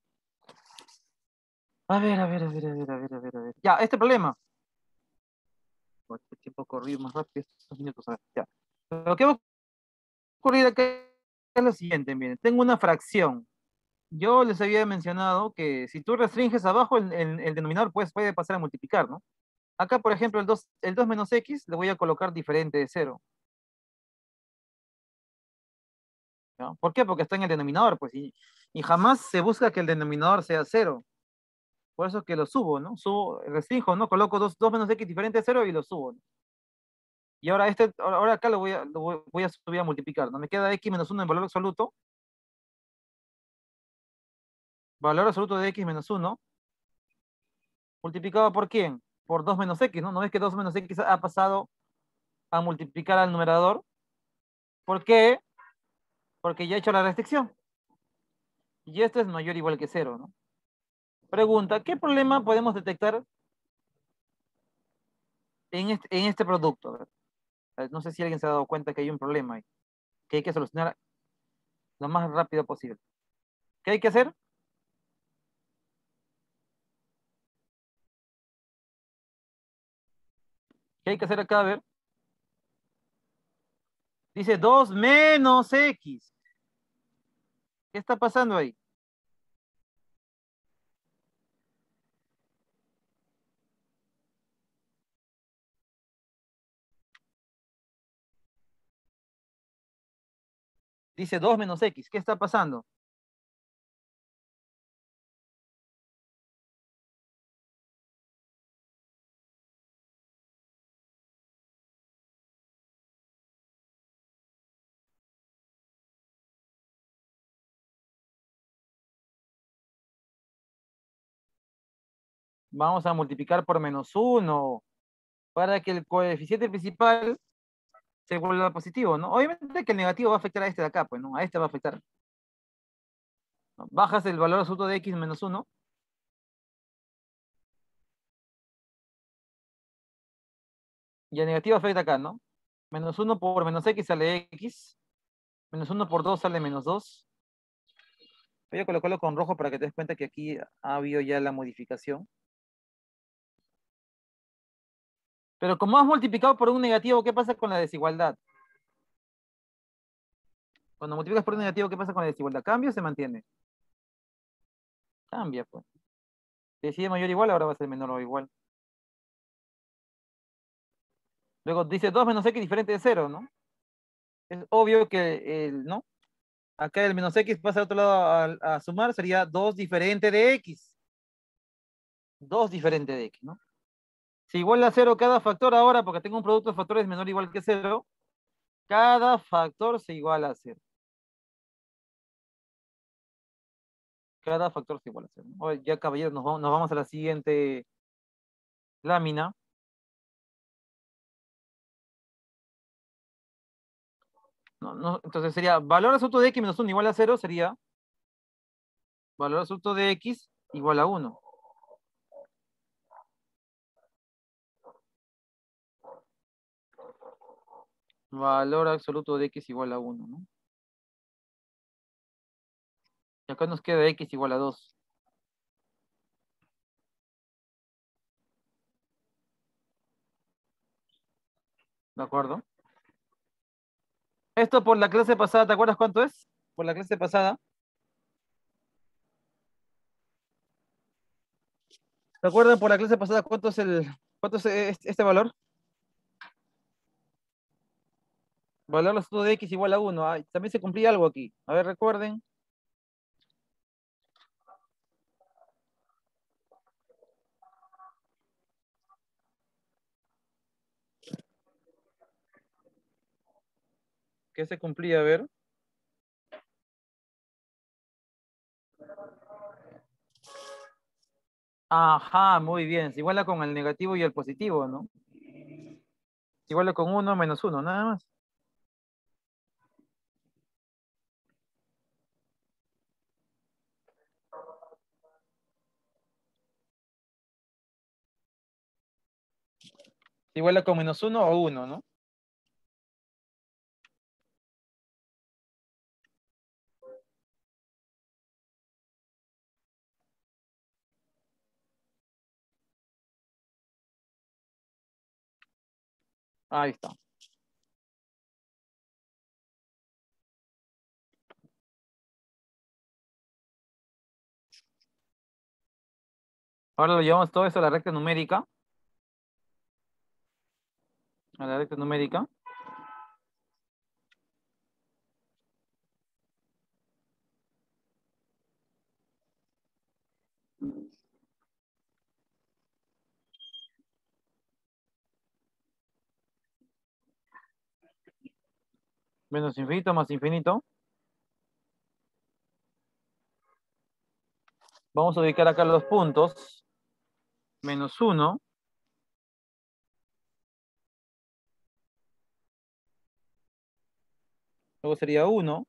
A ver, a ver, a ver, a ver, a ver, a ver, a ver. Ya, este problema. Oh, este tiempo corrido más rápido, estos minutos, a ver, ya. Lo que va a ocurrir acá es lo siguiente, miren, tengo una fracción. Yo les había mencionado que si tú restringes abajo el, el- el denominador, pues puede pasar a multiplicar, ¿no? Acá, por ejemplo, el dos, el dos menos x le voy a colocar diferente de cero. ¿No? ¿Por qué? Porque está en el denominador, pues, y, y jamás se busca que el denominador sea cero. Por eso que lo subo, ¿no? Subo, restringo, ¿no? Coloco dos, dos menos x diferente de cero y lo subo, ¿no? Y ahora, este, ahora ahora acá lo voy a, lo voy, voy a subir a multiplicar, ¿no? Me queda x menos uno en valor absoluto. Valor absoluto de x menos uno multiplicado por quién? Por dos menos x, ¿no? ¿No ves que dos menos x ha pasado a multiplicar al numerador? ¿Por qué? Porque ya he hecho la restricción. Y esto es mayor o igual que cero, ¿no? Pregunta, ¿qué problema podemos detectar en este, en este producto? A ver, eh, no sé si alguien se ha dado cuenta que hay un problema ahí, que hay que solucionar lo más rápido posible. ¿Qué hay que hacer? ¿Qué hay que hacer acá? A ver. Dice dos menos x. ¿Qué está pasando ahí? Dice dos menos x. ¿Qué está pasando? Vamos a multiplicar por menos uno para que el coeficiente principal se vuelva positivo, ¿no? Obviamente que el negativo va a afectar a este de acá, pues, ¿no? A este va a afectar. ¿No? Bajas el valor absoluto de x menos uno y el negativo afecta acá, ¿no? Menos uno por menos x sale x, menos uno por dos sale menos dos. Voy a colocarlo con rojo para que te des cuenta que aquí ha habido ya la modificación. Pero como has multiplicado por un negativo, ¿qué pasa con la desigualdad? Cuando multiplicas por un negativo, ¿qué pasa con la desigualdad? ¿Cambia o se mantiene? Cambia, pues. Si es mayor o igual, ahora va a ser menor o igual. Luego dice dos menos x diferente de cero, ¿no? Es obvio que el, ¿no? Acá el menos x pasa al otro lado a, a sumar, sería dos diferente de x. dos diferente de x, ¿no? Si igual a cero cada factor ahora, porque tengo un producto de factores menor o igual que cero, cada factor se iguala a cero. Cada factor se iguala a cero, ¿no? Oye, ya, caballeros, nos vamos, nos vamos a la siguiente lámina. No, no, entonces sería valor absoluto de x menos uno igual a cero, sería valor absoluto de x igual a uno. Valor absoluto de x igual a uno, ¿no? Y acá nos queda x igual a dos. ¿De acuerdo? Esto por la clase pasada, ¿te acuerdas cuánto es? Por la clase pasada. ¿Te acuerdas por la clase pasada cuánto es el cuánto es este, este valor? Valor absoluto de x igual a uno. Ah, también se cumplía algo aquí. A ver, recuerden. ¿Qué se cumplía? A ver. Ajá, muy bien. Se iguala con el negativo y el positivo, ¿no? Se iguala con uno menos uno, nada más. Se iguala con menos uno o uno, ¿no? Ahí está. Ahora lo llevamos todo esto a la recta numérica. A la recta numérica. Menos infinito más infinito. Vamos a ubicar acá los puntos. Menos uno. Luego sería uno.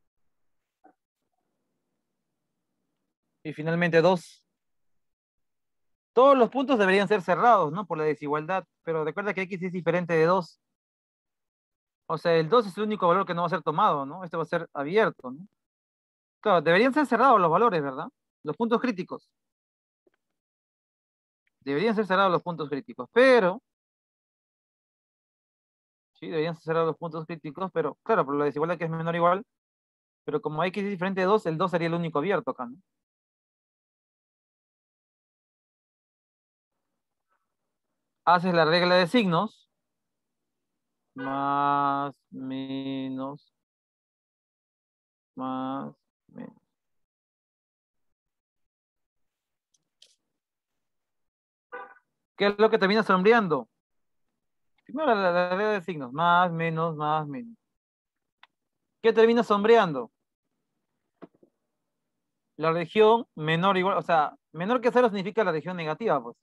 Y finalmente dos. Todos los puntos deberían ser cerrados, ¿no? Por la desigualdad. Pero recuerda que x es diferente de dos. O sea, el dos es el único valor que no va a ser tomado, ¿no? Este va a ser abierto, ¿no? Claro, deberían ser cerrados los valores, ¿verdad? Los puntos críticos. Deberían ser cerrados los puntos críticos, pero... Sí, deberían ser cerrados los puntos críticos, pero claro, por la desigualdad que es menor o igual, pero como x es diferente de dos, el dos sería el único abierto acá, ¿no? Haces la regla de signos, más, menos, más, menos. ¿Qué es lo que termina sombreando? Primero la, la regla de signos, más, menos, más, menos. ¿Qué termina sombreando? La región menor o igual, o sea, menor que cero significa la región negativa, pues.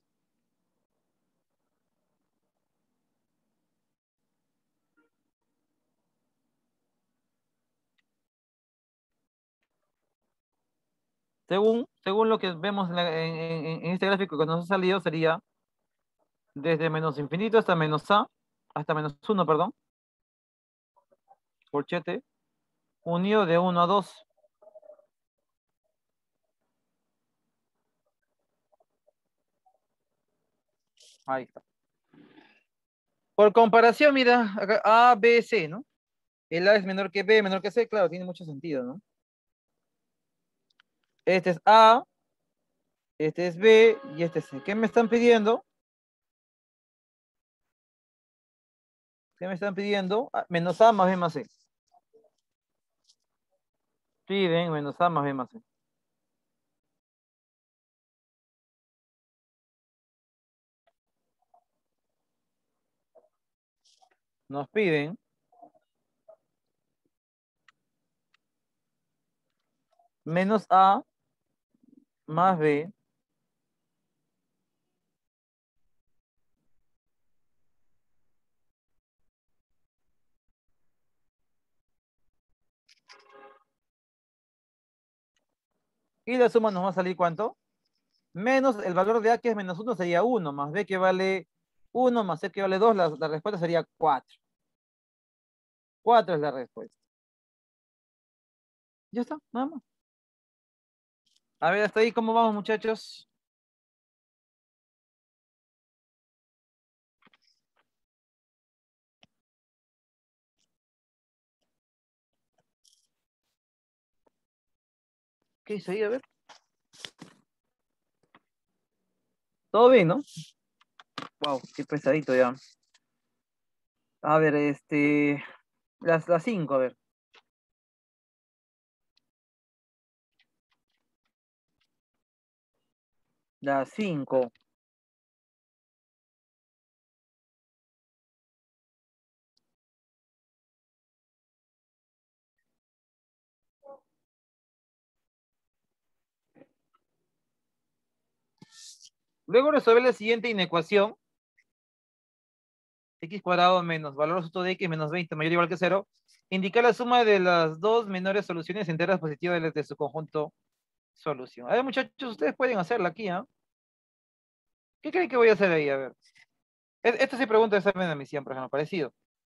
Según, según lo que vemos en, la- en- en- en este gráfico que nos ha salido, sería desde menos infinito hasta menos a, hasta menos uno, perdón, corchete, unido de uno a dos. Ahí está. Por comparación, mira, acá A, B, C, ¿no? El A es menor que B, menor que C, claro, tiene mucho sentido, ¿no? Este es A, este es B y este es C. ¿Qué me están pidiendo? ¿Qué me están pidiendo? Ah, menos A más B más C. Piden menos A más B más C. Nos piden menos A más B y la suma nos va a salir ¿cuánto? Menos el valor de A que es menos uno sería uno, más B que vale uno, más C que vale dos, la, la respuesta sería cuatro. cuatro es la respuesta. Ya está, nada más. A ver, hasta ahí, ¿cómo vamos, muchachos? ¿Qué hice ahí? A ver. Todo bien, ¿no? Wow, qué pesadito ya. A ver, este. Las, las cinco, a ver. Las cinco. Luego resolver la siguiente inecuación. X cuadrado menos valor absoluto de X menos veinte mayor o igual que cero. Indicar la suma de las dos menores soluciones enteras positivas de, de su conjunto solución. A ver, muchachos, ustedes pueden hacerla aquí, ¿ah? ¿Qué creen que voy a hacer ahí? A ver. Es- Esta sí pregunta de examen de admisión, por ejemplo, parecido.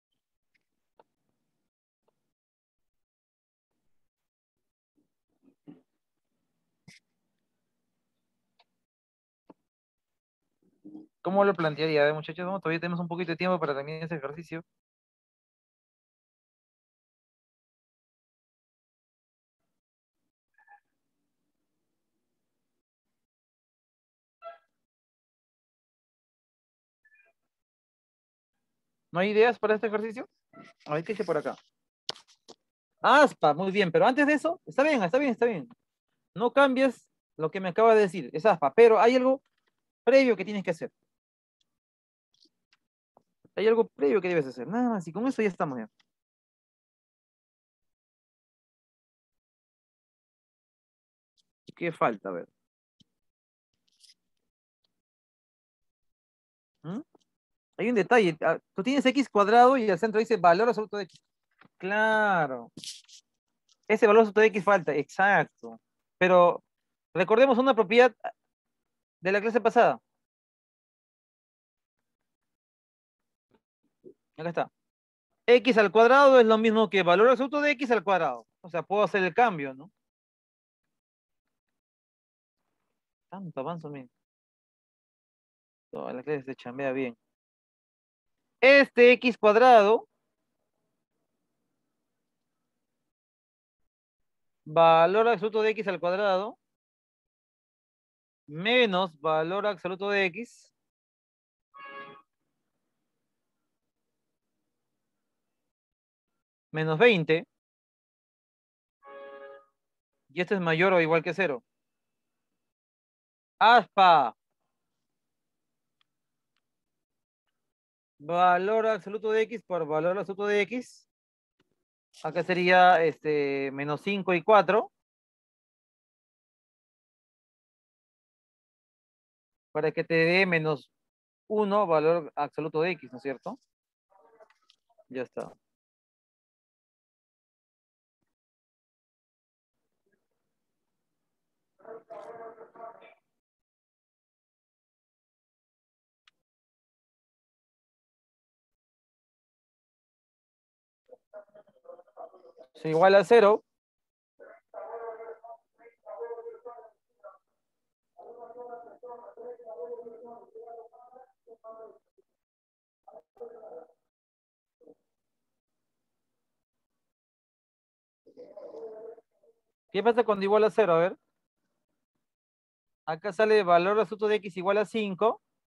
¿Cómo lo plantearía? A ver, muchachos, vamos, todavía tenemos un poquito de tiempo para terminar ese ejercicio. ¿No hay ideas para este ejercicio? A ver, ¿qué hice por acá? Aspa, muy bien, pero antes de eso, está bien, está bien, está bien. No cambies lo que me acaba de decir, es aspa, pero hay algo previo que tienes que hacer. Hay algo previo que debes hacer. Nada más, y con eso ya estamos ya. ¿Qué falta? A ver. ¿Mm? Hay un detalle. ah, Tú tienes X cuadrado y al centro dice valor absoluto de X. Claro. Ese valor absoluto de X falta, exacto. Pero recordemos una propiedad de la clase pasada. Acá está. X al cuadrado es lo mismo que valor absoluto de X al cuadrado. O sea, puedo hacer el cambio, ¿no? Tanto avanzo, bien. Toda la clase se chambea bien. Este X cuadrado, valor absoluto de X al cuadrado, menos valor absoluto de X, menos veinte, y esto es mayor o igual que cero. Aspa, valor absoluto de X por valor absoluto de X. Acá sería este, menos cinco y cuatro. Para que te dé menos uno valor absoluto de X, ¿no es cierto? Ya está. Es igual a cero. ¿Qué pasa cuando igual a cero? A ver. Acá sale valor absoluto de x igual a cinco.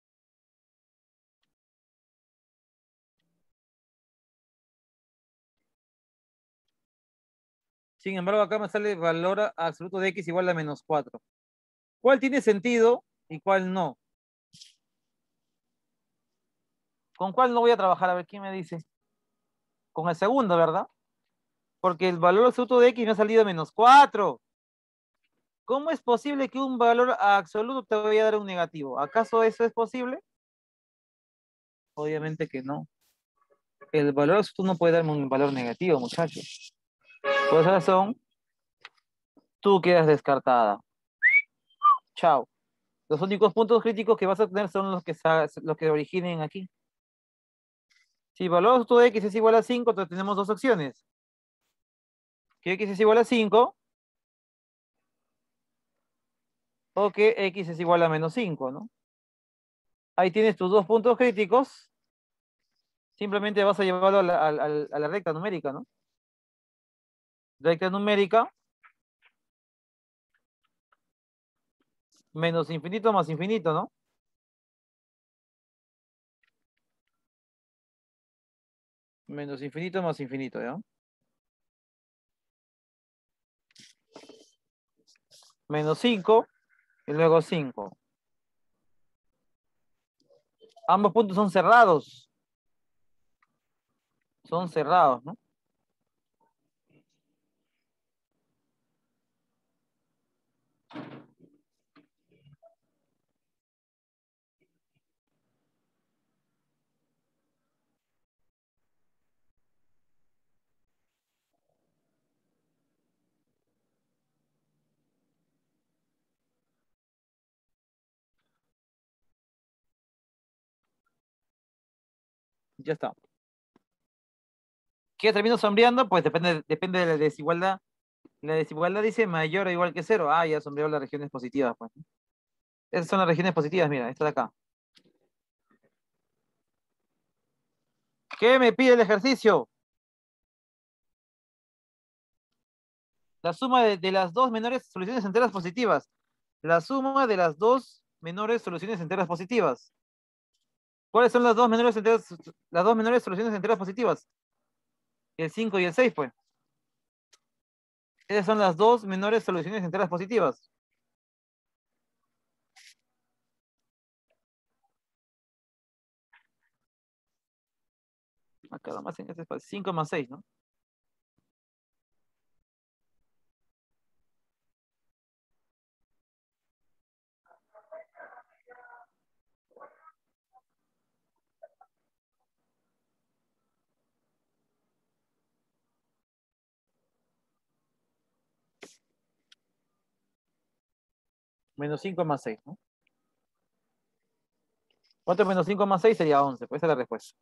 Sin embargo, acá me sale valor absoluto de x igual a menos cuatro. ¿Cuál tiene sentido y cuál no? ¿Con cuál no voy a trabajar? A ver, ¿quién me dice? Con el segundo, ¿verdad? Porque el valor absoluto de x me ha salido menos cuatro. ¿Cómo es posible que un valor absoluto te vaya a dar un negativo? ¿Acaso eso es posible? Obviamente que no. El valor absoluto no puede darme un valor negativo, muchachos. Por esa razón, tú quedas descartada. Chao. Los únicos puntos críticos que vas a tener son los que, los que originen aquí. Si valor absoluto de x es igual a cinco, entonces tenemos dos opciones. Que x es igual a cinco o que x es igual a menos cinco, ¿no? Ahí tienes tus dos puntos críticos. Simplemente vas a llevarlo a la, a, a la recta numérica, ¿no? Recta numérica menos infinito más infinito, ¿no? Menos infinito más infinito, ¿ya? Menos cinco y luego cinco. Ambos puntos son cerrados. Son cerrados, ¿no? Ya está. ¿Qué termino sombreando? Pues depende, depende de la desigualdad. La desigualdad dice mayor o igual que cero. Ah, ya sombreó las regiones positivas, pues. Esas son las regiones positivas, mira, esta de acá. ¿Qué me pide el ejercicio? La suma de, de las dos menores soluciones enteras positivas. La suma de las dos menores soluciones enteras positivas. ¿Cuáles son las dos menores enteras, las dos menores soluciones enteras positivas? El cinco y el seis, pues. Esas son las dos menores soluciones enteras positivas. Acá nomás en este espacio. cinco más seis, ¿no? Menos cinco más seis, ¿no? cuatro menos cinco más seis sería once. Pues esa es la respuesta.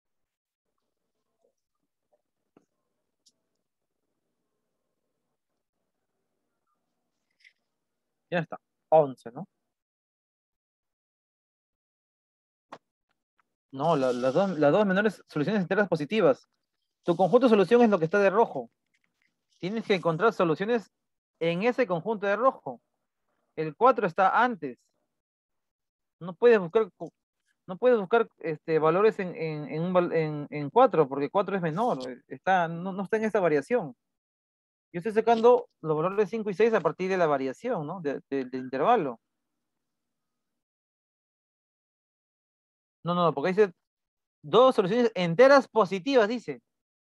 Ya está. once, ¿no? No, la- las, dos, las dos menores soluciones enteras positivas. Tu conjunto de solución es lo que está de rojo. Tienes que encontrar soluciones en ese conjunto de rojo. El cuatro está antes. No puedes buscar, no puedes buscar este, valores en, en, en, un val- en, en cuatro, porque cuatro es menor. Está, no, no está en esa variación. Yo estoy sacando los valores cinco y seis a partir de la variación, ¿no? De- de- del intervalo. No, no, porque dice dos soluciones enteras positivas, dice.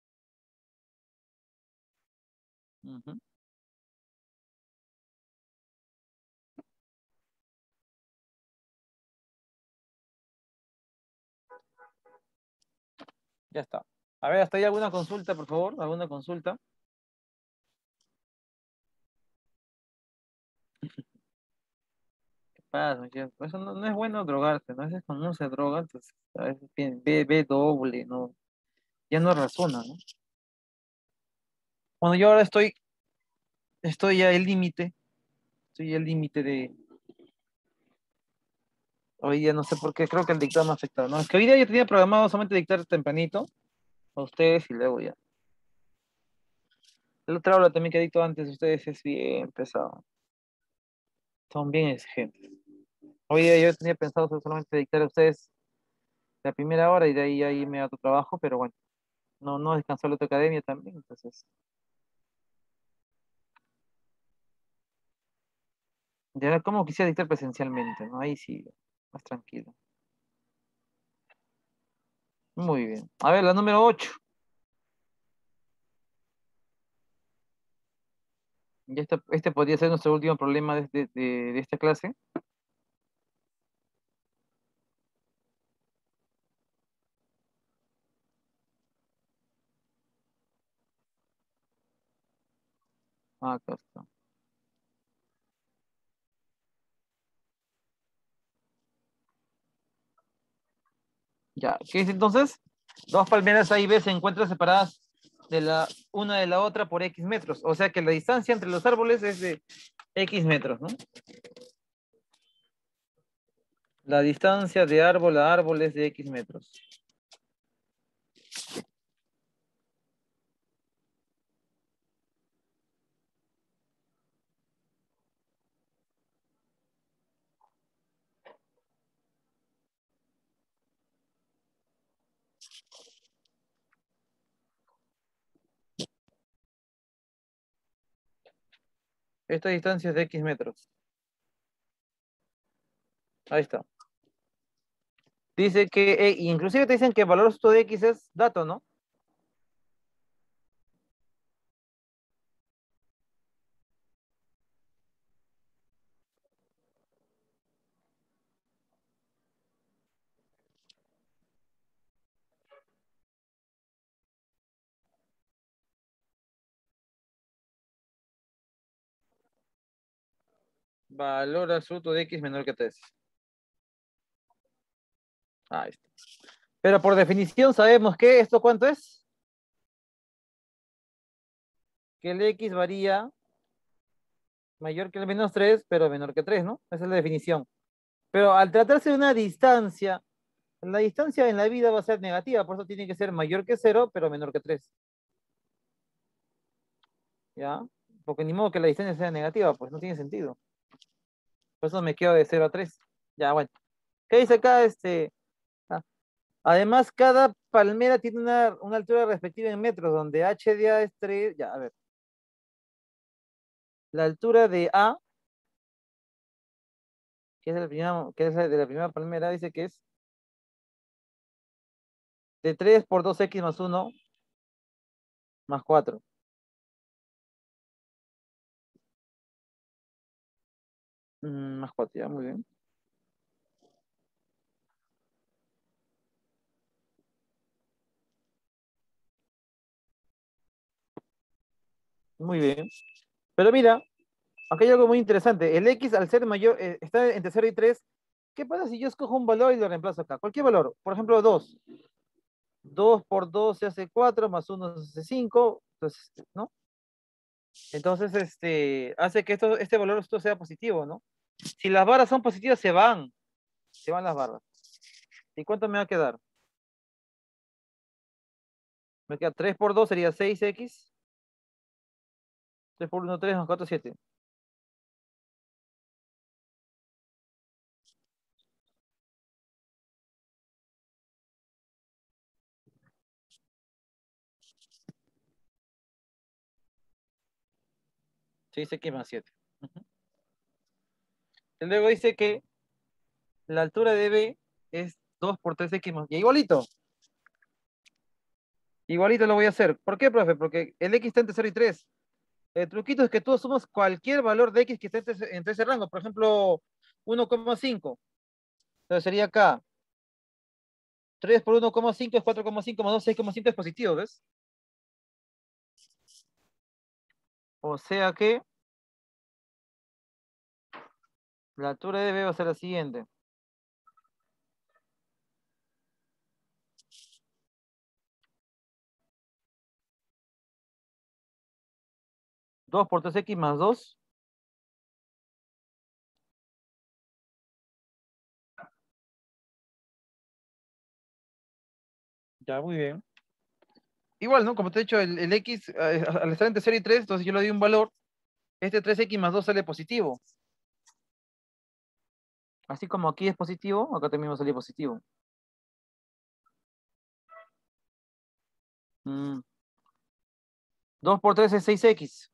Ujú. Ya está. A ver, ¿hasta ahí alguna consulta, por favor? ¿Alguna consulta? ¿Qué pasa, muchachos? Por eso no, no es bueno drogarse, ¿no? A veces cuando uno se droga, entonces a veces pi- ve, ve doble, ¿no? Ya no razona, ¿no? Bueno, yo ahora estoy, estoy ya al límite, estoy al límite de, hoy día no sé por qué, creo que el dictado me ha afectado, ¿no? Es que hoy día yo tenía programado solamente dictar tempranito a ustedes y luego ya. El otro aula también que dicto antes, ustedes es bien pesado. Son bien exigentes. Hoy día yo tenía pensado solamente dictar a ustedes la primera hora y de ahí, ahí me da tu trabajo, pero bueno, no, no descansó la otra academia también, entonces. Ya como quisiera dictar presencialmente, ¿no? Ahí sí, más tranquilo. Muy bien. A ver, la número ocho. Ya este, este podría ser nuestro último problema de, de- de- de esta clase. Ah, acá está. Ya, ¿qué dice entonces? Dos palmeras A y B se encuentran separadas de la una de la otra por X metros. O sea que la distancia entre los árboles es de X metros, ¿no? La distancia de árbol a árbol es de X metros. Esta distancia es de X metros. Ahí está. Dice que, eh, inclusive te dicen que el valor absoluto de X es dato, ¿no? Valor absoluto de X menor que tres. Ahí está. Pero por definición sabemos que esto cuánto es. Que el X varía mayor que el menos tres, pero menor que tres, ¿no? Esa es la definición. Pero al tratarse de una distancia, la distancia en la vida va a ser negativa, por eso tiene que ser mayor que cero, pero menor que tres. ¿Ya? Porque ni modo que la distancia sea negativa, pues no tiene sentido. Por eso me quedo de cero a tres. Ya, bueno. ¿Qué dice acá? Este, ah, además, cada palmera tiene una, una altura respectiva en metros, donde h de A es tres. Ya, a ver. La altura de A, que es, de la primera, que es de la primera palmera, dice que es de tres por dos x más uno más cuatro. Mm, más cuatro, ya, muy bien. Muy bien. Pero mira, acá hay algo muy interesante. El X, al ser mayor, eh, está entre cero y tres. ¿Qué pasa si yo escojo un valor y lo reemplazo acá? Cualquier valor. Por ejemplo, dos. Dos por dos se hace cuatro, más uno se hace cinco. Entonces, ¿no? Entonces, este, hace que esto, este valor esto sea positivo, ¿no? Si las barras son positivas, se van. Se van las barras. ¿Y cuánto me va a quedar? Me queda tres por dos sería seis x. tres por uno, tres más cuatro, siete. seis x más siete. Ujú. Y luego dice que la altura de B es dos por tres x más. Y igualito. Igualito lo voy a hacer. ¿Por qué, profe? Porque el x está entre cero y tres. El truquito es que tú asumas cualquier valor de x que esté entre, ese entre ese rango. Por ejemplo, uno coma cinco. Entonces sería acá. tres por uno coma cinco es cuatro coma cinco más dos, seis coma cinco es positivo, ¿ves? O sea que la altura de B va a ser la siguiente. dos por tres x más dos. Ya, muy bien. igual, ¿no? Como te he dicho, el, el X, eh, al estar entre cero y tres, entonces yo le doy un valor, este tres x más dos sale positivo. Así como aquí es positivo, acá también va a salir positivo. Mm. dos por tres es seis x.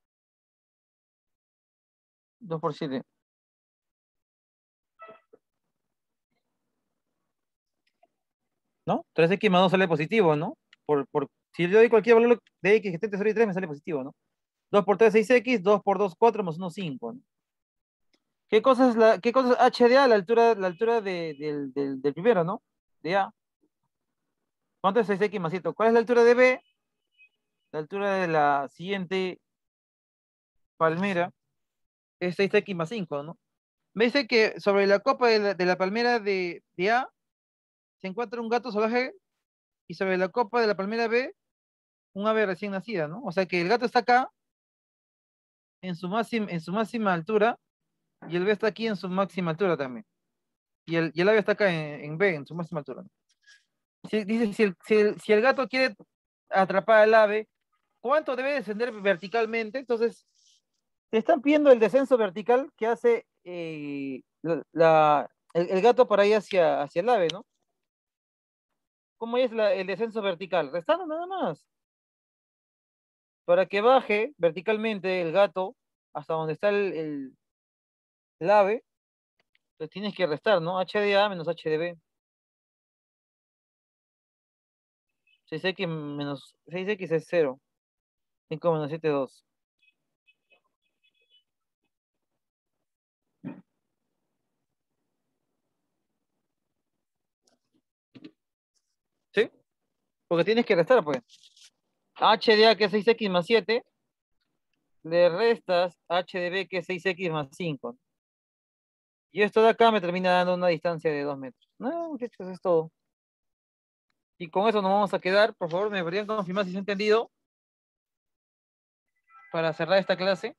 dos por siete. ¿No? tres x más dos sale positivo, ¿no? Por, por, si yo doy cualquier valor de x que esté entre cero y tres, me sale positivo, ¿no? dos por tres, seis x, dos por dos, cuatro, más uno, cinco, ¿no? ¿Qué cosa es, la, qué cosa es h de A? La altura, la altura de, del, del, del primero, ¿no? De A. ¿Cuánto es seis x más siete? ¿Cuál es la altura de B? La altura de la siguiente palmera es seis x más cinco, ¿no? Me dice que sobre la copa de la, de la palmera de, de A se encuentra un gato salvaje y sobre la copa de la palmera B un ave recién nacida, ¿no? O sea que el gato está acá en su máxima, en su máxima altura y el B está aquí en su máxima altura también. Y el, y el ave está acá en, en B, en su máxima altura, ¿no? Si, dice, si el, si, el, si el gato quiere atrapar al ave, ¿cuánto debe descender verticalmente? Entonces, te están pidiendo el descenso vertical que hace eh, la, la- el, el gato para ir hacia, hacia el ave, ¿no? ¿Cómo es la- el descenso vertical? Restando nada más. Para que baje verticalmente el gato hasta donde está el, el, el ave, pues tienes que restar, ¿no? H de A menos H de B. seis x menos seis x es cero. cinco menos siete, dos. ¿Sí? Porque tienes que restar, pues. H de A que es seis x más siete, le restas H de B que es seis x más cinco. Y esto de acá me termina dando una distancia de dos metros. No, muchachos, es todo. Y con eso nos vamos a quedar. Por favor, me podrían confirmar si se ha entendido para cerrar esta clase.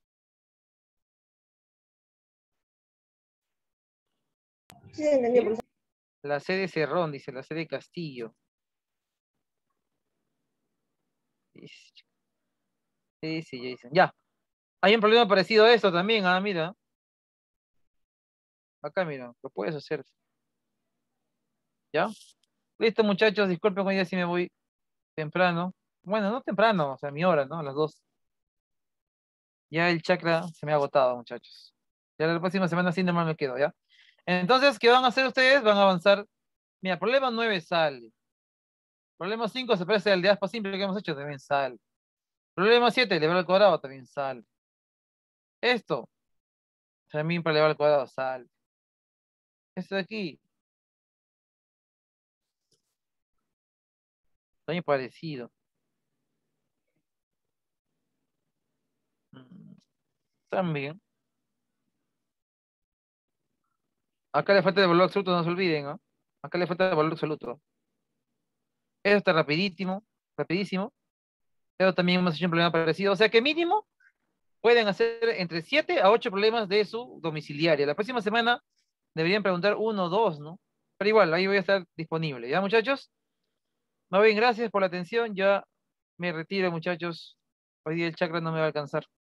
Sí, entendí, ¿Sí? profesor. La sede Cerrón, dice, la sede Castillo. Sí, sí, Jason. Ya. Hay un problema parecido a esto también. Ah, mira. Acá, mira, lo puedes hacer. ¿Ya? Listo, muchachos. Disculpen, hoy día si me voy temprano. Bueno, no temprano, o sea, mi hora, ¿no? A las dos. Ya el chakra se me ha agotado, muchachos. Ya la próxima semana sí nomás me quedo, ¿ya? Entonces, ¿qué van a hacer ustedes? Van a avanzar. Mira, problema nueve sale. Problema cinco se parece al de aspa simple que hemos hecho, también sale. Problema siete, elevar al cuadrado, también sale. Esto, también para elevar al cuadrado, sale. Esto de aquí, también parecido. Mm, También. Acá le falta el valor absoluto, no se olviden, ¿no? Acá le falta el valor absoluto. Esto está rapidísimo, rapidísimo. Pero también hemos hecho un problema parecido. O sea que mínimo pueden hacer entre siete a ocho problemas de su domiciliaria. La próxima semana deberían preguntar uno o dos, ¿no? Pero igual, ahí voy a estar disponible. ¿Ya, muchachos? Muy bien, gracias por la atención. Ya me retiro, muchachos. Hoy día el chakra no me va a alcanzar.